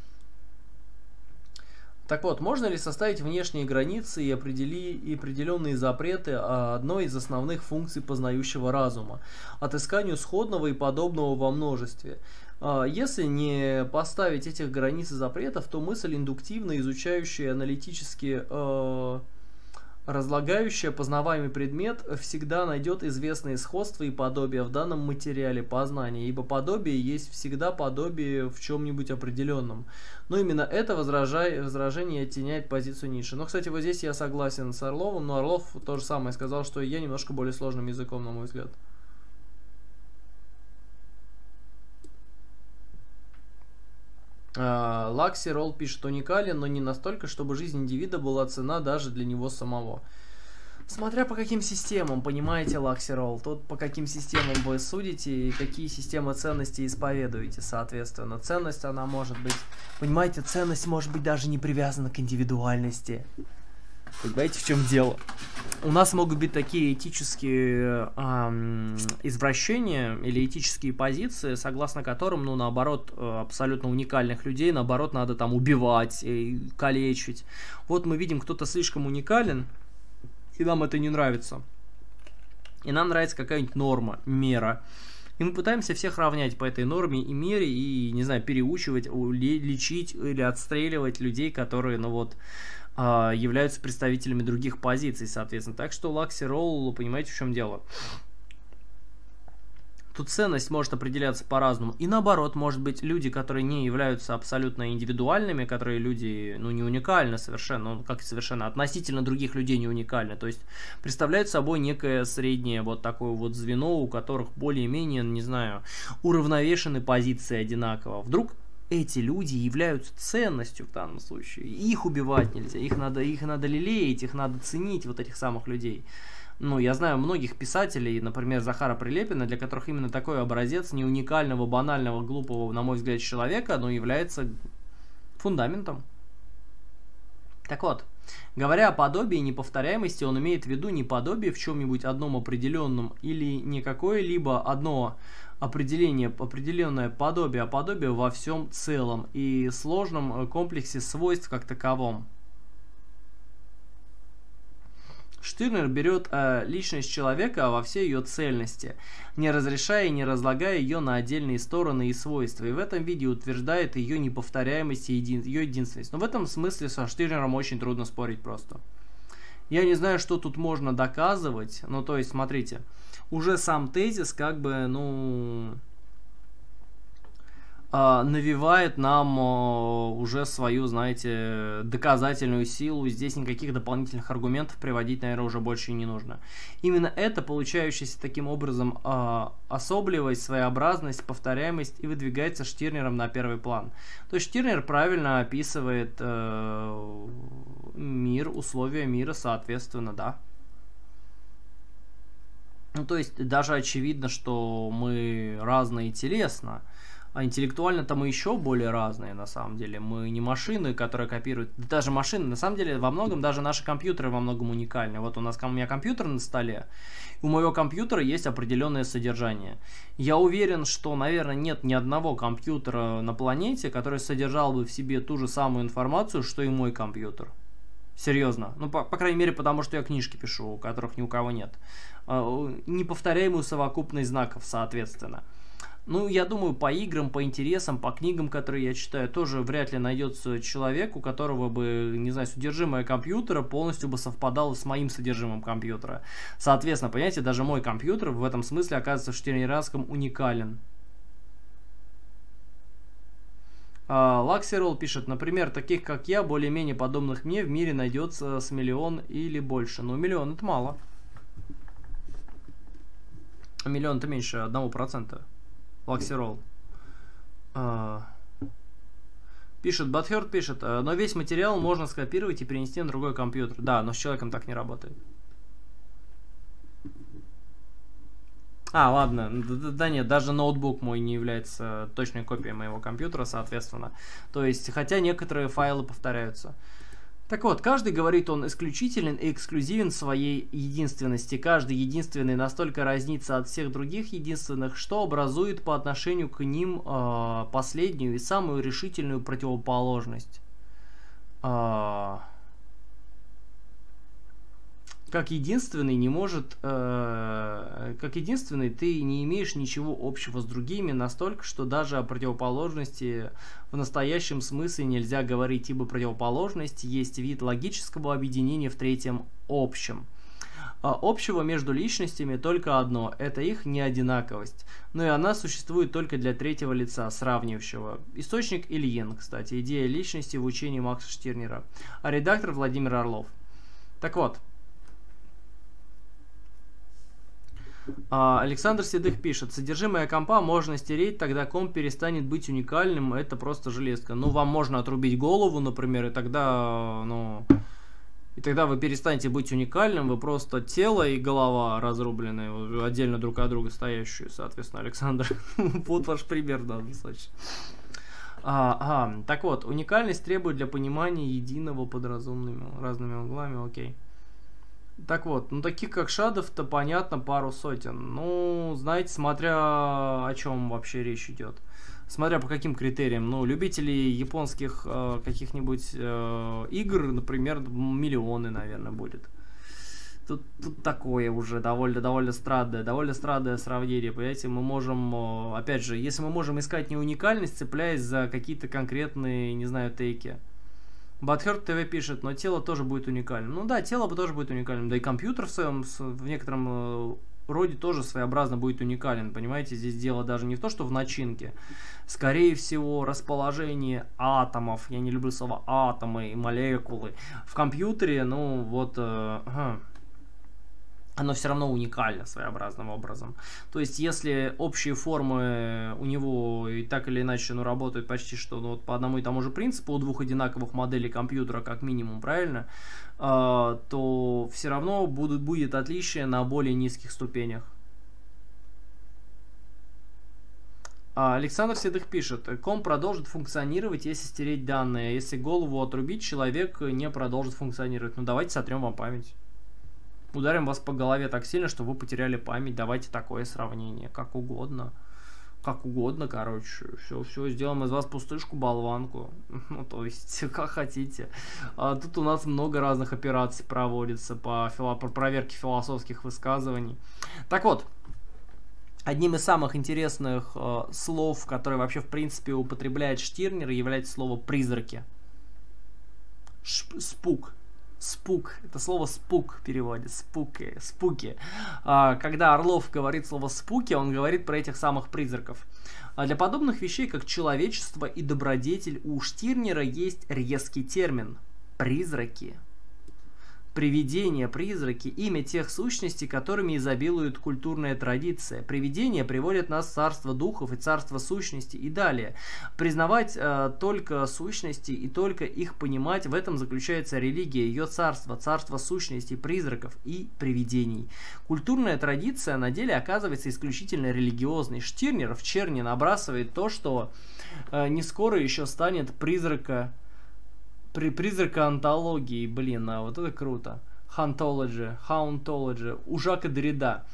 Так вот, можно ли составить внешние границы и определенные запреты одной из основных функций познающего разума – отысканию сходного и подобного во множестве? Если не поставить этих границ и запретов, то мысль индуктивно изучающая аналитически разлагающая познаваемый предмет всегда найдет известные сходства и подобия в данном материале познания, ибо подобие есть всегда подобие в чем-нибудь определенном. Но именно это возражение оттеняет позицию Ницше. Но, кстати, вот здесь я согласен с Орловым, но Орлов то же самое сказал, что я немножко более сложным языком, на мой взгляд. Лакси Ролл пишет: уникален, но не настолько, чтобы жизнь индивида была ценна даже для него самого. Смотря по каким системам, понимаете, Лакси Ролл, тут по каким системам вы судите и какие системы ценностей исповедуете, соответственно. Ценность, она может быть, понимаете, ценность может быть даже не привязана к индивидуальности. Понимаете, в чем дело? У нас могут быть такие этические извращения или этические позиции, согласно которым, ну, наоборот, абсолютно уникальных людей, наоборот, надо там убивать, калечить. Вот мы видим, кто-то слишком уникален, и нам это не нравится. И нам нравится какая-нибудь норма, мера. И мы пытаемся всех равнять по этой норме и мере, и, не знаю, переучивать, лечить или отстреливать людей, которые, ну вот, являются представителями других позиций, соответственно. Так что Luxy Roll, понимаете, в чем дело? Тут ценность может определяться по-разному. И наоборот, может быть, люди, которые не являются абсолютно индивидуальными, которые люди, ну, не уникальны совершенно, ну, как совершенно относительно других людей не уникальны. То есть представляют собой некое среднее вот такое вот звено, у которых более-менее, не знаю, уравновешены позиции одинаково. Вдруг эти люди являются ценностью в данном случае. Их убивать нельзя, их надо лелеять, их надо ценить, вот этих самых людей. Ну, я знаю многих писателей, например, Захара Прилепина, для которых именно такой образец не уникального, банального, глупого, на мой взгляд, человека, но является фундаментом. Так вот, говоря о подобии и неповторяемости, он имеет в виду не подобие в чем-нибудь одном определенном или не какое-либо одно определение, определенное подобие, а подобие во всем целом и сложном комплексе свойств как таковом. Штирнер берет личность человека во всей ее цельности, не разрешая и не разлагая ее на отдельные стороны и свойства, и в этом виде утверждает ее неповторяемость и ее единственность. Но в этом смысле со Штирнером очень трудно спорить просто. Я не знаю, что тут можно доказывать, ну то есть, смотрите, уже сам тезис как бы, ну, навевает нам уже свою, знаете, доказательную силу. Здесь никаких дополнительных аргументов приводить, наверное, уже больше и не нужно. Именно это, получающаяся таким образом особливость, своеобразность, повторяемость и выдвигается Штирнером на первый план. То есть Штирнер правильно описывает мир, условия мира, соответственно, да. Ну, то есть даже очевидно, что мы разные телесно. А интеллектуально-то мы еще более разные, на самом деле. Мы не машины, которые копируют. Даже машины, на самом деле, во многом, даже наши компьютеры во многом уникальны. Вот у меня компьютер на столе. У моего компьютера есть определенное содержание. Я уверен, что, наверное, нет ни одного компьютера на планете, который содержал бы в себе ту же самую информацию, что и мой компьютер. Серьезно. Ну, по крайней мере, потому что я книжки пишу, у которых ни у кого нет. Неповторяемую совокупность знаков, соответственно. Ну, я думаю, по играм, по интересам, по книгам, которые я читаю, тоже вряд ли найдется человек, у которого бы, не знаю, содержимое компьютера полностью бы совпадало с моим содержимым компьютера. Соответственно, понимаете, даже мой компьютер в этом смысле оказывается в штирнеровском уникален. Luxy Roll пишет, например, таких как я, более-менее подобных мне в мире найдется с миллион или больше. Но миллион это мало. Миллион это меньше 1%. Luxy Roll. Пишет, Butthurt пишет, но весь материал можно скопировать и перенести на другой компьютер. Да, но с человеком так не работает. Ладно, да нет, даже ноутбук мой не является точной копией моего компьютера, соответственно. То есть, хотя некоторые файлы повторяются. Так вот, каждый, говорит он, исключителен и эксклюзивен в своей единственности. Каждый единственный настолько разнится от всех других единственных, что образует по отношению к ним последнюю и самую решительную противоположность. Как единственный не может, как единственный ты не имеешь ничего общего с другими настолько, что даже о противоположности в настоящем смысле нельзя говорить, ибо противоположность есть вид логического объединения в третьем общем. Общего между личностями только одно – это их неодинаковость, но и она существует только для третьего лица, сравнивающего. Источник Ильин, кстати, идея личности в учении Макса Штирнера, а редактор Владимир Орлов. Так вот. Александр Седых пишет, содержимое компа можно стереть, тогда комп перестанет быть уникальным, это просто железка. Ну, вам можно отрубить голову, например, и тогда, вы перестанете быть уникальным, вы просто тело и голова разрубленные, отдельно друг от друга стоящие, соответственно, Александр. Вот ваш пример в данном случае. Так вот, уникальность требует для понимания единого под разными углами, окей. Так вот, ну таких как Шадов-то понятно, пару сотен. Ну, знаете, смотря о чем вообще речь идет. Смотря по каким критериям. Ну, любители японских каких-нибудь игр, например, миллионы, наверное, будет. Тут такое уже довольно странное сравнение, понимаете, мы можем, опять же, если мы можем искать не уникальность, цепляясь за какие-то конкретные, не знаю, тейки. Батхерт ТВ пишет, но тело тоже будет уникальным. Ну да, тело бы тоже будет уникальным, да и компьютер в некотором роде тоже своеобразно будет уникален, понимаете, здесь дело даже не в том, что в начинке. Скорее всего, расположение атомов, я не люблю слово атомы и молекулы, в компьютере, ну вот... оно все равно уникально своеобразным образом. То есть, если общие формы у него и так или иначе работают почти что вот по одному и тому же принципу у двух одинаковых моделей компьютера, как минимум, правильно, то все равно будет отличие на более низких ступенях. Александр Седых пишет, комп продолжит функционировать, если стереть данные. Если голову отрубить, человек не продолжит функционировать. Ну, давайте сотрем вам память. Ударим вас по голове так сильно, что вы потеряли память. Давайте такое сравнение. Как угодно. Как угодно, короче. Все, сделаем из вас пустышку, болванку. Ну, то есть, как хотите. Тут у нас много разных операций проводится по проверке философских высказываний. Так вот. Одним из самых интересных слов, которые вообще в принципе употребляет Штирнер, является слово «призраки». Спук. Спук. Это слово спук в переводе. Спуки. Когда Орлов говорит слово спуки, он говорит про этих самых призраков. Для подобных вещей, как человечество и добродетель, у Штирнера есть резкий термин. Призраки. Привидения, призраки, имя тех сущностей, которыми изобилует культурная традиция. Привидения приводят нас в царство духов и царство сущностей и далее. Признавать только сущности и только их понимать, в этом заключается религия, ее царство, царство сущностей, призраков и привидений. Культурная традиция на деле оказывается исключительно религиозной. Штирнер в черни набрасывает то, что не скоро еще станет призрака антологии, блин, вот это круто. Хаунтологи, у Жака Деррида.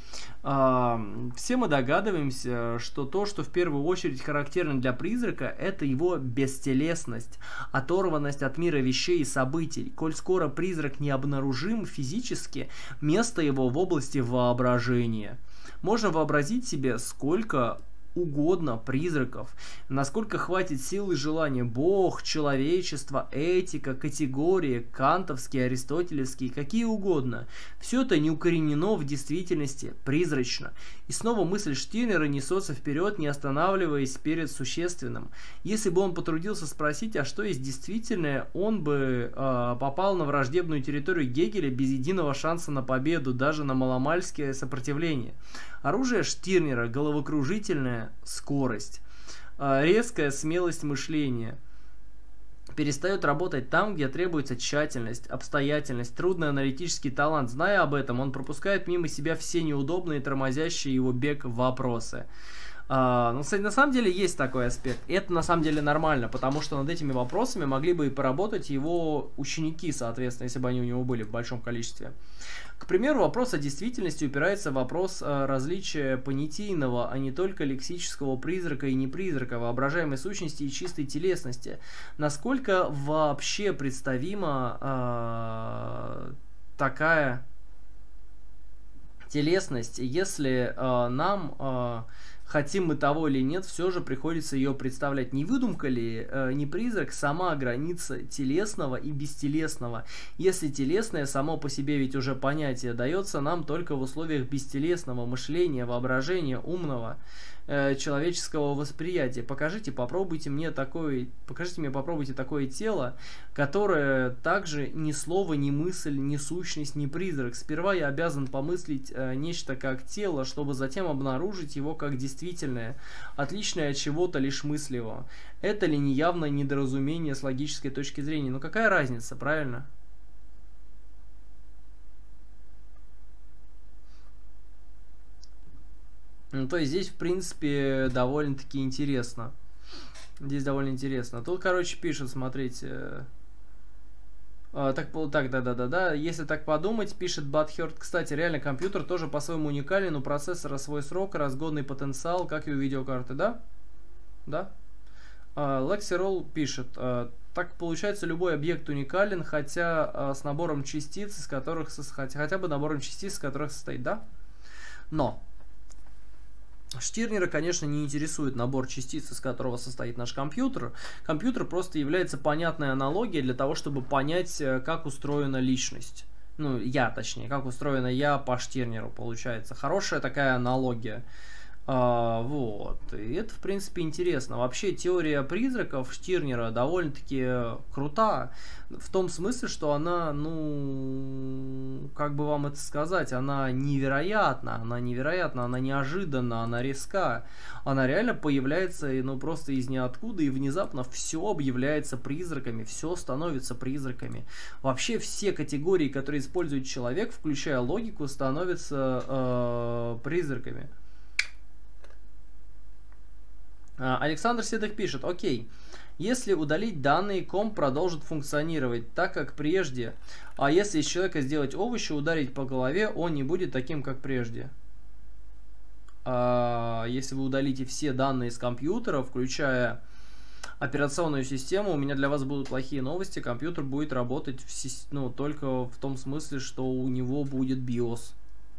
Все мы догадываемся, что то, что в первую очередь характерно для призрака, это его бестелесность, оторванность от мира вещей и событий. Коль скоро призрак не обнаружим физически, место его в области воображения. Можно вообразить себе, сколько угодно призраков, насколько хватит сил и желания. Бог, человечество, этика, категории, кантовские, аристотелевские, какие угодно. Все это не укоренено в действительности, призрачно. И снова мысль Штирнера несется вперед, не останавливаясь перед существенным. Если бы он потрудился спросить, а что есть действительное, он бы попал на враждебную территорию Гегеля без единого шанса на победу, даже на маломальское сопротивление. Оружие Штирнера – головокружительная скорость, резкая смелость мышления. Перестает работать там, где требуется тщательность, обстоятельность, трудный аналитический талант. Зная об этом, он пропускает мимо себя все неудобные, тормозящие его бег вопросы. Ну, кстати, на самом деле есть такой аспект. И это на самом деле нормально, потому что над этими вопросами могли бы и поработать его ученики, соответственно, если бы они у него были в большом количестве. К примеру, вопрос о действительности упирается в вопрос различия понятийного, а не только лексического призрака и непризрака, воображаемой сущности и чистой телесности. Насколько вообще представима такая телесность, если нам... хотим мы того или нет, все же приходится ее представлять. Не выдумка ли, не призрак, сама граница телесного и бестелесного? Если телесное само по себе ведь уже понятие дается нам только в условиях бестелесного мышления, воображения, умного человеческого восприятия. Покажите мне попробуйте такое тело, которое также ни слово, ни мысль, ни сущность, ни призрак. Сперва я обязан помыслить нечто как тело, чтобы затем обнаружить его как действительное, отличное от чего-то лишь мыслевого. Это ли не явное недоразумение с логической точки зрения? Ну какая разница, правильно? Ну, то есть здесь, в принципе, довольно-таки интересно. Здесь довольно интересно. Тут, короче, пишут, смотрите. Да. Если так подумать, пишет Butthurt. Кстати, реально компьютер тоже по-своему уникален, у процессора свой срок, разгонный потенциал, как и у видеокарты, да? Да. Lexirol пишет. Так получается, любой объект уникален, хотя с набором частиц, из которых хотя бы набором частиц, из которых состоит, да? Но Штирнера, конечно, не интересует набор частиц, из которого состоит наш компьютер. Компьютер просто является понятной аналогией для того, чтобы понять, как устроена личность. Ну, точнее, как устроена я по Штирнеру, получается. Хорошая такая аналогия. Вот. И это, в принципе, интересно. Вообще, теория призраков Штирнера довольно-таки крута. В том смысле, что она, как бы вам это сказать, она невероятна, она неожиданна, она резка. Она реально появляется, просто из ниоткуда, и внезапно все объявляется призраками, все становится призраками. Вообще, все категории, которые использует человек, включая логику, становятся призраками. Александр Седых пишет: окей, если удалить данные, комп продолжит функционировать так, как прежде. А если из человека сделать овощи, ударить по голове, он не будет таким, как прежде. Если вы удалите все данные с компьютера, включая операционную систему, у меня для вас будут плохие новости. Компьютер будет работать только в том смысле, что у него будет BIOS.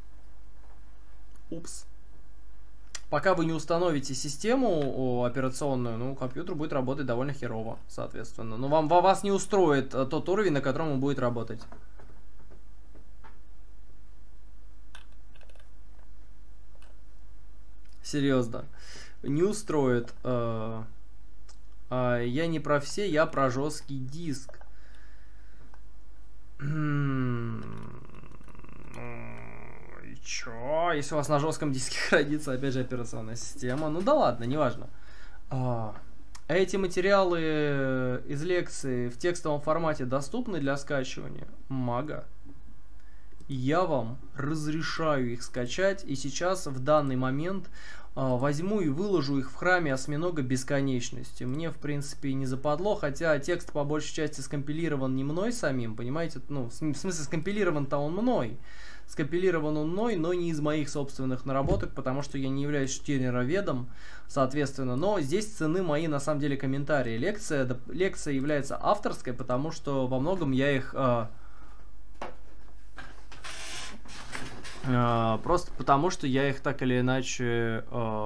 Упс. Пока вы не установите систему операционную, компьютер будет работать довольно херово, соответственно. Но вас не устроит тот уровень, на котором он будет работать. Серьезно. Не устроит. Я не про все, я про жесткий диск. Чё? Если у вас на жестком диске хранится, опять же, операционная система. Ну да ладно, неважно. Эти материалы из лекции в текстовом формате доступны для скачивания? Мага. Я вам разрешаю их скачать, и сейчас, в данный момент, возьму и выложу их в храме осьминога бесконечности. Мне, в принципе, не западло, хотя текст по большей части скомпилирован не мной самим, понимаете? В смысле, скомпилирован-то он мной. Скомпилирован он мной, но не из моих собственных наработок, потому что я не являюсь штирнероведом, соответственно. Но здесь цены мои, на самом деле, комментарии. Лекция является авторской, потому что во многом я их... просто потому, что я их так или иначе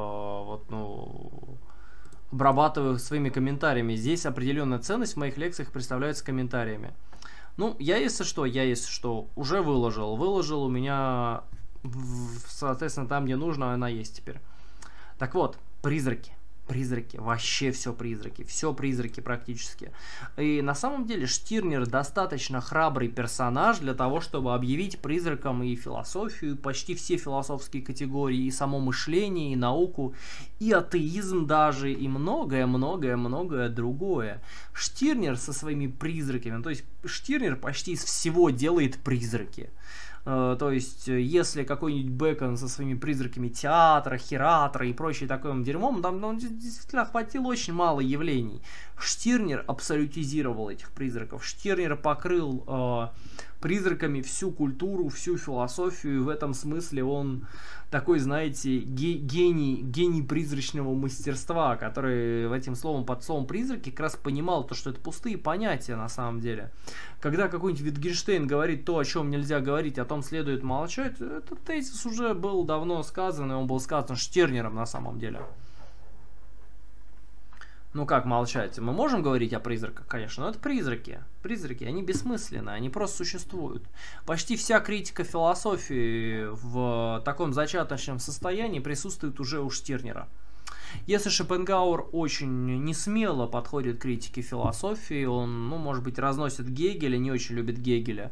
обрабатываю своими комментариями. Здесь определенная ценность в моих лекциях представляется комментариями. Я, если что, уже выложил. Выложил у меня, соответственно, там, где нужно, она есть теперь. Так вот, призраки. Призраки, вообще все призраки практически. И на самом деле Штирнер достаточно храбрый персонаж для того, чтобы объявить призраком и философию, почти все философские категории, и само мышление, и науку, и атеизм даже, и многое другое. Штирнер со своими призраками, то есть Штирнер почти из всего делает призраки. То есть, если какой-нибудь Бэкон со своими призраками театра, хератора и прочей таким дерьмом, там действительно охватил очень мало явлений. Штирнер абсолютизировал этих призраков. Штирнер покрыл призраками всю культуру, всю философию. И в этом смысле он такой, знаете, гений призрачного мастерства, который этим словом, под словом призраки, как раз понимал то, что это пустые понятия на самом деле. Когда какой-нибудь Wittgenstein говорит то, о чем нельзя говорить, о том следует молчать, этот тезис уже был давно сказан, и он был сказан Штирнером на самом деле. Ну как молчать? Мы можем говорить о призраках, конечно, но это призраки. Призраки, они бессмысленны, они просто существуют. Почти вся критика философии в таком зачаточном состоянии присутствует уже у Штирнера. Если Шопенгауэр очень несмело подходит к критике философии, он, может быть, разносит Гегеля, не очень любит Гегеля.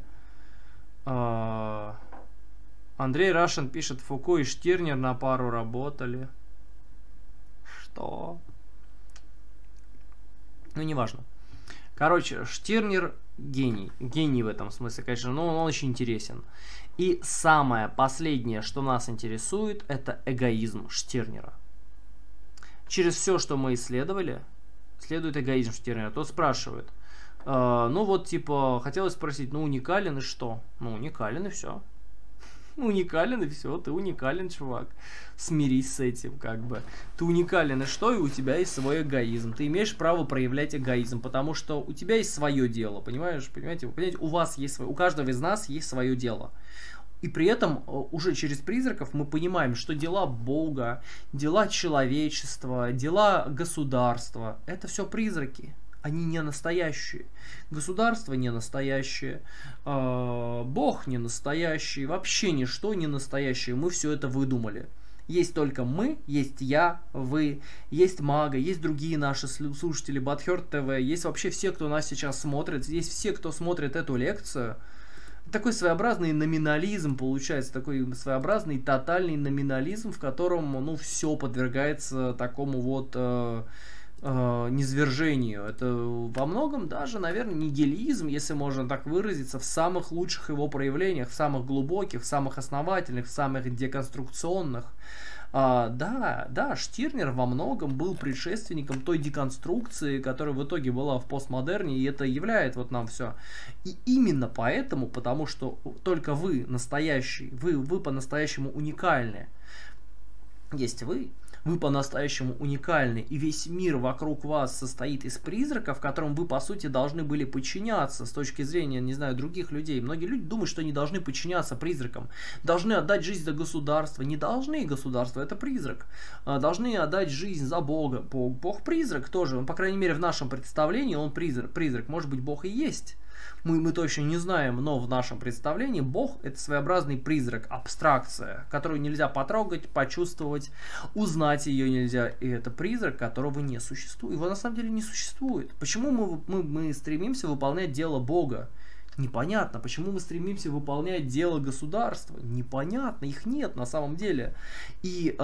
Андрей Рашин пишет: Фуко и Штирнер на пару работали. Что? Неважно. Короче, Штирнер гений. Гений в этом смысле, конечно, но он очень интересен. И самое последнее, что нас интересует, это эгоизм Штирнера. Через все, что мы исследовали, следует эгоизм Штирнера, то спрашивают. Ну вот, типа, хотелось спросить, ну уникален и что? Ну уникален и все. Уникален и все, ты уникален, чувак. Смирись с этим, как бы. Ты уникален и что, и у тебя есть свой эгоизм. Ты имеешь право проявлять эгоизм, потому что у тебя есть свое дело, понимаешь? Понимаете, у вас есть свое, у каждого из нас есть свое дело. И при этом уже через призраков мы понимаем, что дела Бога, дела человечества, дела государства, это все призраки. Они не настоящие. Государство не настоящее. Бог не настоящий. Вообще ничто не настоящее. Мы все это выдумали. Есть только мы, есть я, вы, есть Мага, есть другие наши слушатели, Батхерт ТВ, есть вообще все, кто нас сейчас смотрит, есть все, кто смотрит эту лекцию. Такой своеобразный номинализм получается, такой своеобразный тотальный номинализм, в котором, ну, все подвергается такому вот низвержению. Это во многом даже, наверное, нигилизм, если можно так выразиться, в самых лучших его проявлениях, в самых глубоких, в самых основательных, в самых деконструкционных. Да, Штирнер во многом был предшественником той деконструкции, которая в итоге была в постмодерне, и это являет вот нам все. И именно поэтому, потому что только вы настоящий, вы по-настоящему уникальны. Есть вы по-настоящему уникальны, и весь мир вокруг вас состоит из призраков, которым вы, по сути, должны были подчиняться с точки зрения, не знаю, других людей. Многие люди думают, что они должны подчиняться призракам, должны отдать жизнь за государство. Не должны, государство — это призрак. Должны отдать жизнь за Бога. Бог призрак тоже, он, по крайней мере, в нашем представлении он призрак. Может быть, Бог и есть. Мы точно не знаем, но в нашем представлении Бог — это своеобразный призрак, абстракция, которую нельзя потрогать, почувствовать, узнать ее нельзя. И это призрак, которого не существует. Его на самом деле не существует. Почему мы стремимся выполнять дело Бога? Непонятно. Почему мы стремимся выполнять дело государства? Непонятно. Их нет на самом деле. И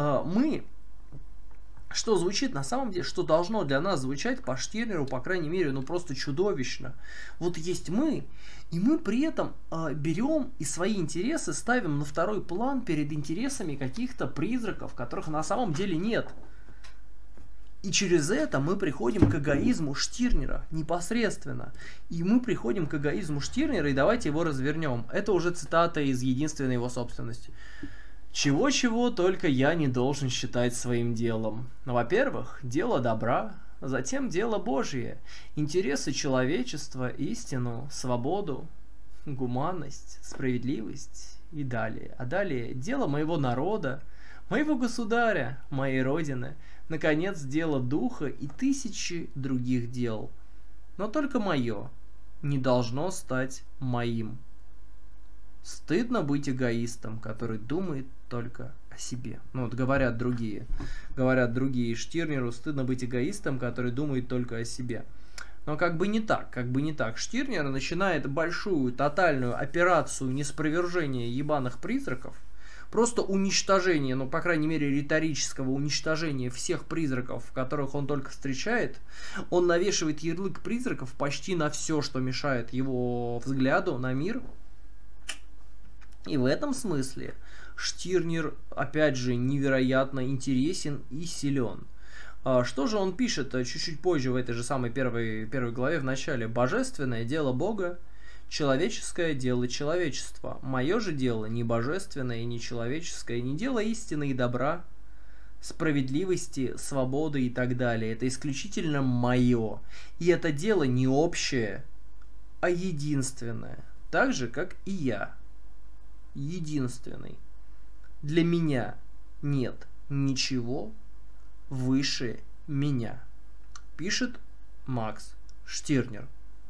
что звучит на самом деле, что должно для нас звучать по Штирнеру, по крайней мере, ну просто чудовищно. Вот есть мы, и мы при этом берем и свои интересы ставим на второй план перед интересами каких-то призраков, которых на самом деле нет. И через это мы приходим к эгоизму Штирнера непосредственно. И мы приходим к эгоизму Штирнера, и давайте его развернем. Это уже цитата из единственной его собственности. Чего-чего только я не должен считать своим делом. Во-первых, дело добра, затем дело Божье, интересы человечества, истину, свободу, гуманность, справедливость и далее. А далее дело моего народа, моего государя, моей родины, наконец, дело духа и тысячи других дел. Но только мое не должно стать моим. Стыдно быть эгоистом, который думает только о себе. Ну вот говорят другие Штирнеру, стыдно быть эгоистом, который думает только о себе. Но как бы не так. Штирнер начинает большую тотальную операцию неспровержения ебаных призраков, просто уничтожение, ну по крайней мере риторического уничтожения всех призраков, которых он только встречает. Он навешивает ярлык призраков почти на все, что мешает его взгляду на мир. И в этом смысле Штирнер, опять же, невероятно интересен и силен. Что же он пишет чуть-чуть позже в этой же самой первой главе в начале? «Божественное дело Бога, человеческое дело человечества. Мое же дело не божественное и не человеческое, не дело истины и добра, справедливости, свободы и так далее. Это исключительно мое. И это дело не общее, а единственное. Так же, как и я. Единственный. Для меня нет ничего выше меня», пишет Макс Штирнер.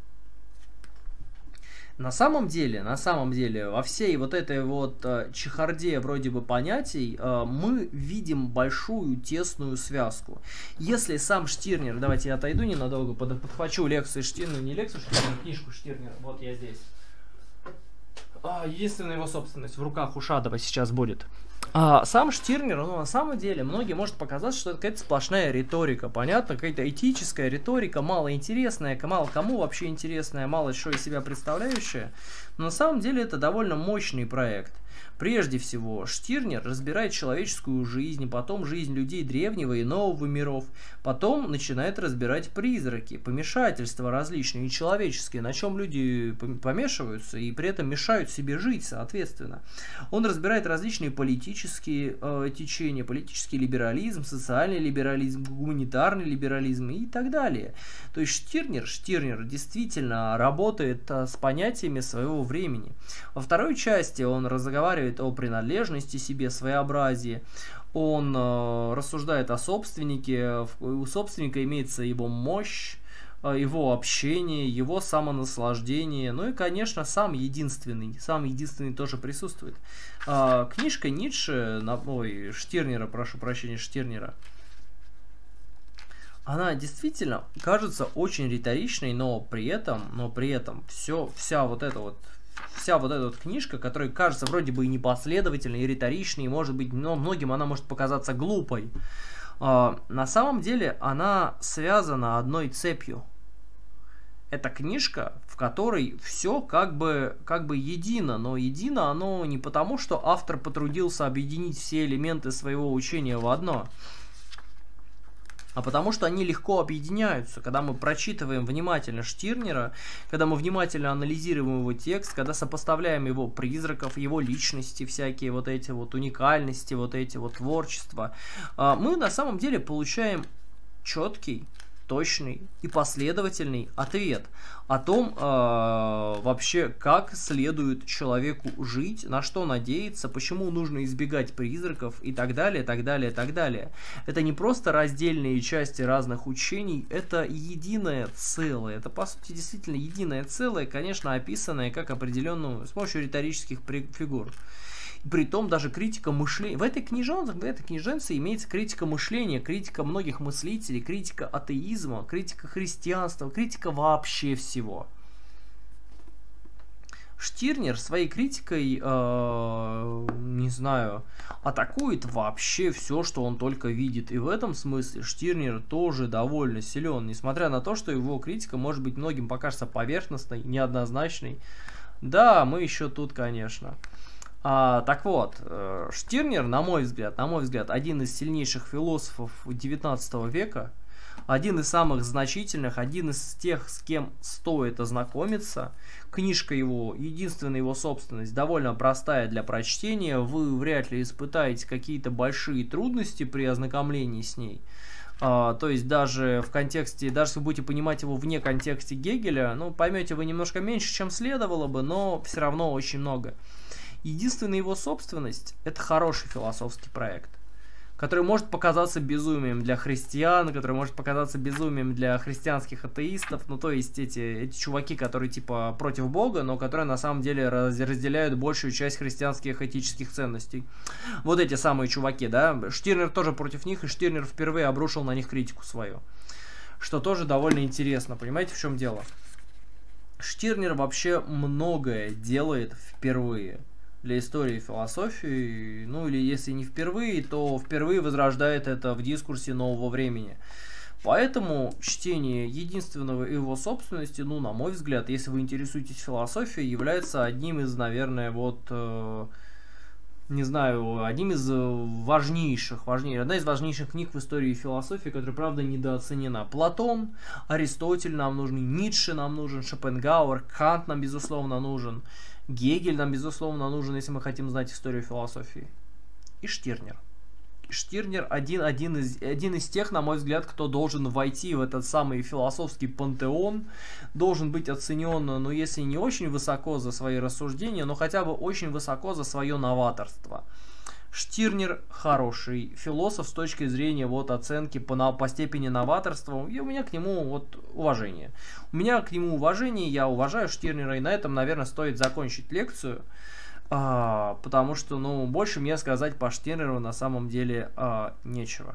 На самом деле, во всей вот этой вот чехарде вроде бы понятий мы видим большую тесную связку. Если сам Штирнер, давайте я отойду ненадолго, подхвачу лекцию Штирнера, не лекцию Штирнера, книжку Штирнера, вот я здесь. Единственная его собственность в руках у Шадова сейчас будет. Сам Штирнер, ну на самом деле, многим может показаться, что это какая-то сплошная риторика, понятно, какая-то этическая риторика, малоинтересная, мало кому вообще интересная, мало что из себя представляющая, но на самом деле это довольно мощный проект. Прежде всего, Штирнер разбирает человеческую жизнь, потом жизнь людей древнего и нового миров, потом начинает разбирать призраки, помешательства различные и человеческие, на чем люди помешиваются и при этом мешают себе жить, соответственно. Он разбирает различные политические течения, политический либерализм, социальный либерализм, гуманитарный либерализм и так далее. То есть Штирнер действительно работает с понятиями своего времени. Во второй части он разговаривает о принадлежности себе, своеобразии. Он рассуждает о собственнике. У собственника имеется его мощь, его общение, его самонаслаждение. Ну и, конечно, сам единственный тоже присутствует. Книжка Ницше, Штирнера, она действительно кажется очень риторичной, но при этом вся вот эта книжка, которая кажется вроде бы и непоследовательной, и риторичной, и может быть, но многим она может показаться глупой. На самом деле она связана одной цепью. Это книжка, в которой все как бы едино, но едино оно не потому, что автор потрудился объединить все элементы своего учения в одно, а потому что они легко объединяются. Когда мы прочитываем внимательно Штирнера, когда мы внимательно анализируем его текст, когда сопоставляем его призраков, его личности, всякие вот эти вот уникальности, вот эти вот творчества, мы на самом деле получаем четкий, точный и последовательный ответ о том, вообще, как следует человеку жить, на что надеяться, почему нужно избегать призраков и так далее, так далее, так далее. Это не просто раздельные части разных учений, это единое целое. Это, по сути, действительно единое целое, конечно, описанное как определенную с помощью риторических фигур. Притом даже критика мышления. В этой книженце имеется критика мышления, критика многих мыслителей, критика атеизма, критика христианства, критика вообще всего. Штирнер своей критикой, атакует вообще все, что он только видит. И в этом смысле Штирнер тоже довольно силен, несмотря на то, что его критика может быть многим покажется поверхностной, неоднозначной. Да, мы еще тут, конечно. Так вот, Штирнер, на мой взгляд, один из сильнейших философов XIX века, один из самых значительных, один из тех, с кем стоит ознакомиться. Книжка его, единственная его собственность, довольно простая для прочтения, вы вряд ли испытаете какие-то большие трудности при ознакомлении с ней. То есть даже в контексте, даже если вы будете понимать его вне контекста Гегеля, поймете вы немножко меньше, чем следовало бы, но все равно очень много. Единственная его собственность – это хороший философский проект, который может показаться безумием для христиан, который может показаться безумием для христианских атеистов, то есть эти чуваки, которые типа против Бога, но которые на самом деле разделяют большую часть христианских этических ценностей. Вот эти самые чуваки, да, Штирнер тоже против них, и Штирнер впервые обрушил на них критику свою, что тоже довольно интересно, понимаете, в чем дело? Штирнер вообще многое делает впервые для истории философии, или если не впервые, то впервые возрождает это в дискурсе нового времени. Поэтому чтение единственного его собственности, на мой взгляд, если вы интересуетесь философией, является одним из, наверное, одним из одна из важнейших книг в истории философии, которая, правда, недооценена. Платон, Аристотель нам нужен, Ницше нам нужен, Шопенгауэр, Кант нам, безусловно, нужен, Гегель нам, безусловно, нужен, если мы хотим знать историю философии. И Штирнер. Штирнер один из тех, на мой взгляд, кто должен войти в этот самый философский пантеон, должен быть оценен, если не очень высоко за свои рассуждения, но хотя бы очень высоко за свое новаторство. Штирнер хороший философ с точки зрения оценки по степени новаторства, и у меня к нему уважение. Я уважаю Штирнера, и на этом, наверное, стоит закончить лекцию, потому что, больше мне сказать по Штирнеру на самом деле нечего.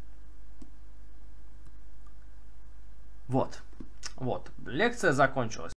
Вот, лекция закончилась.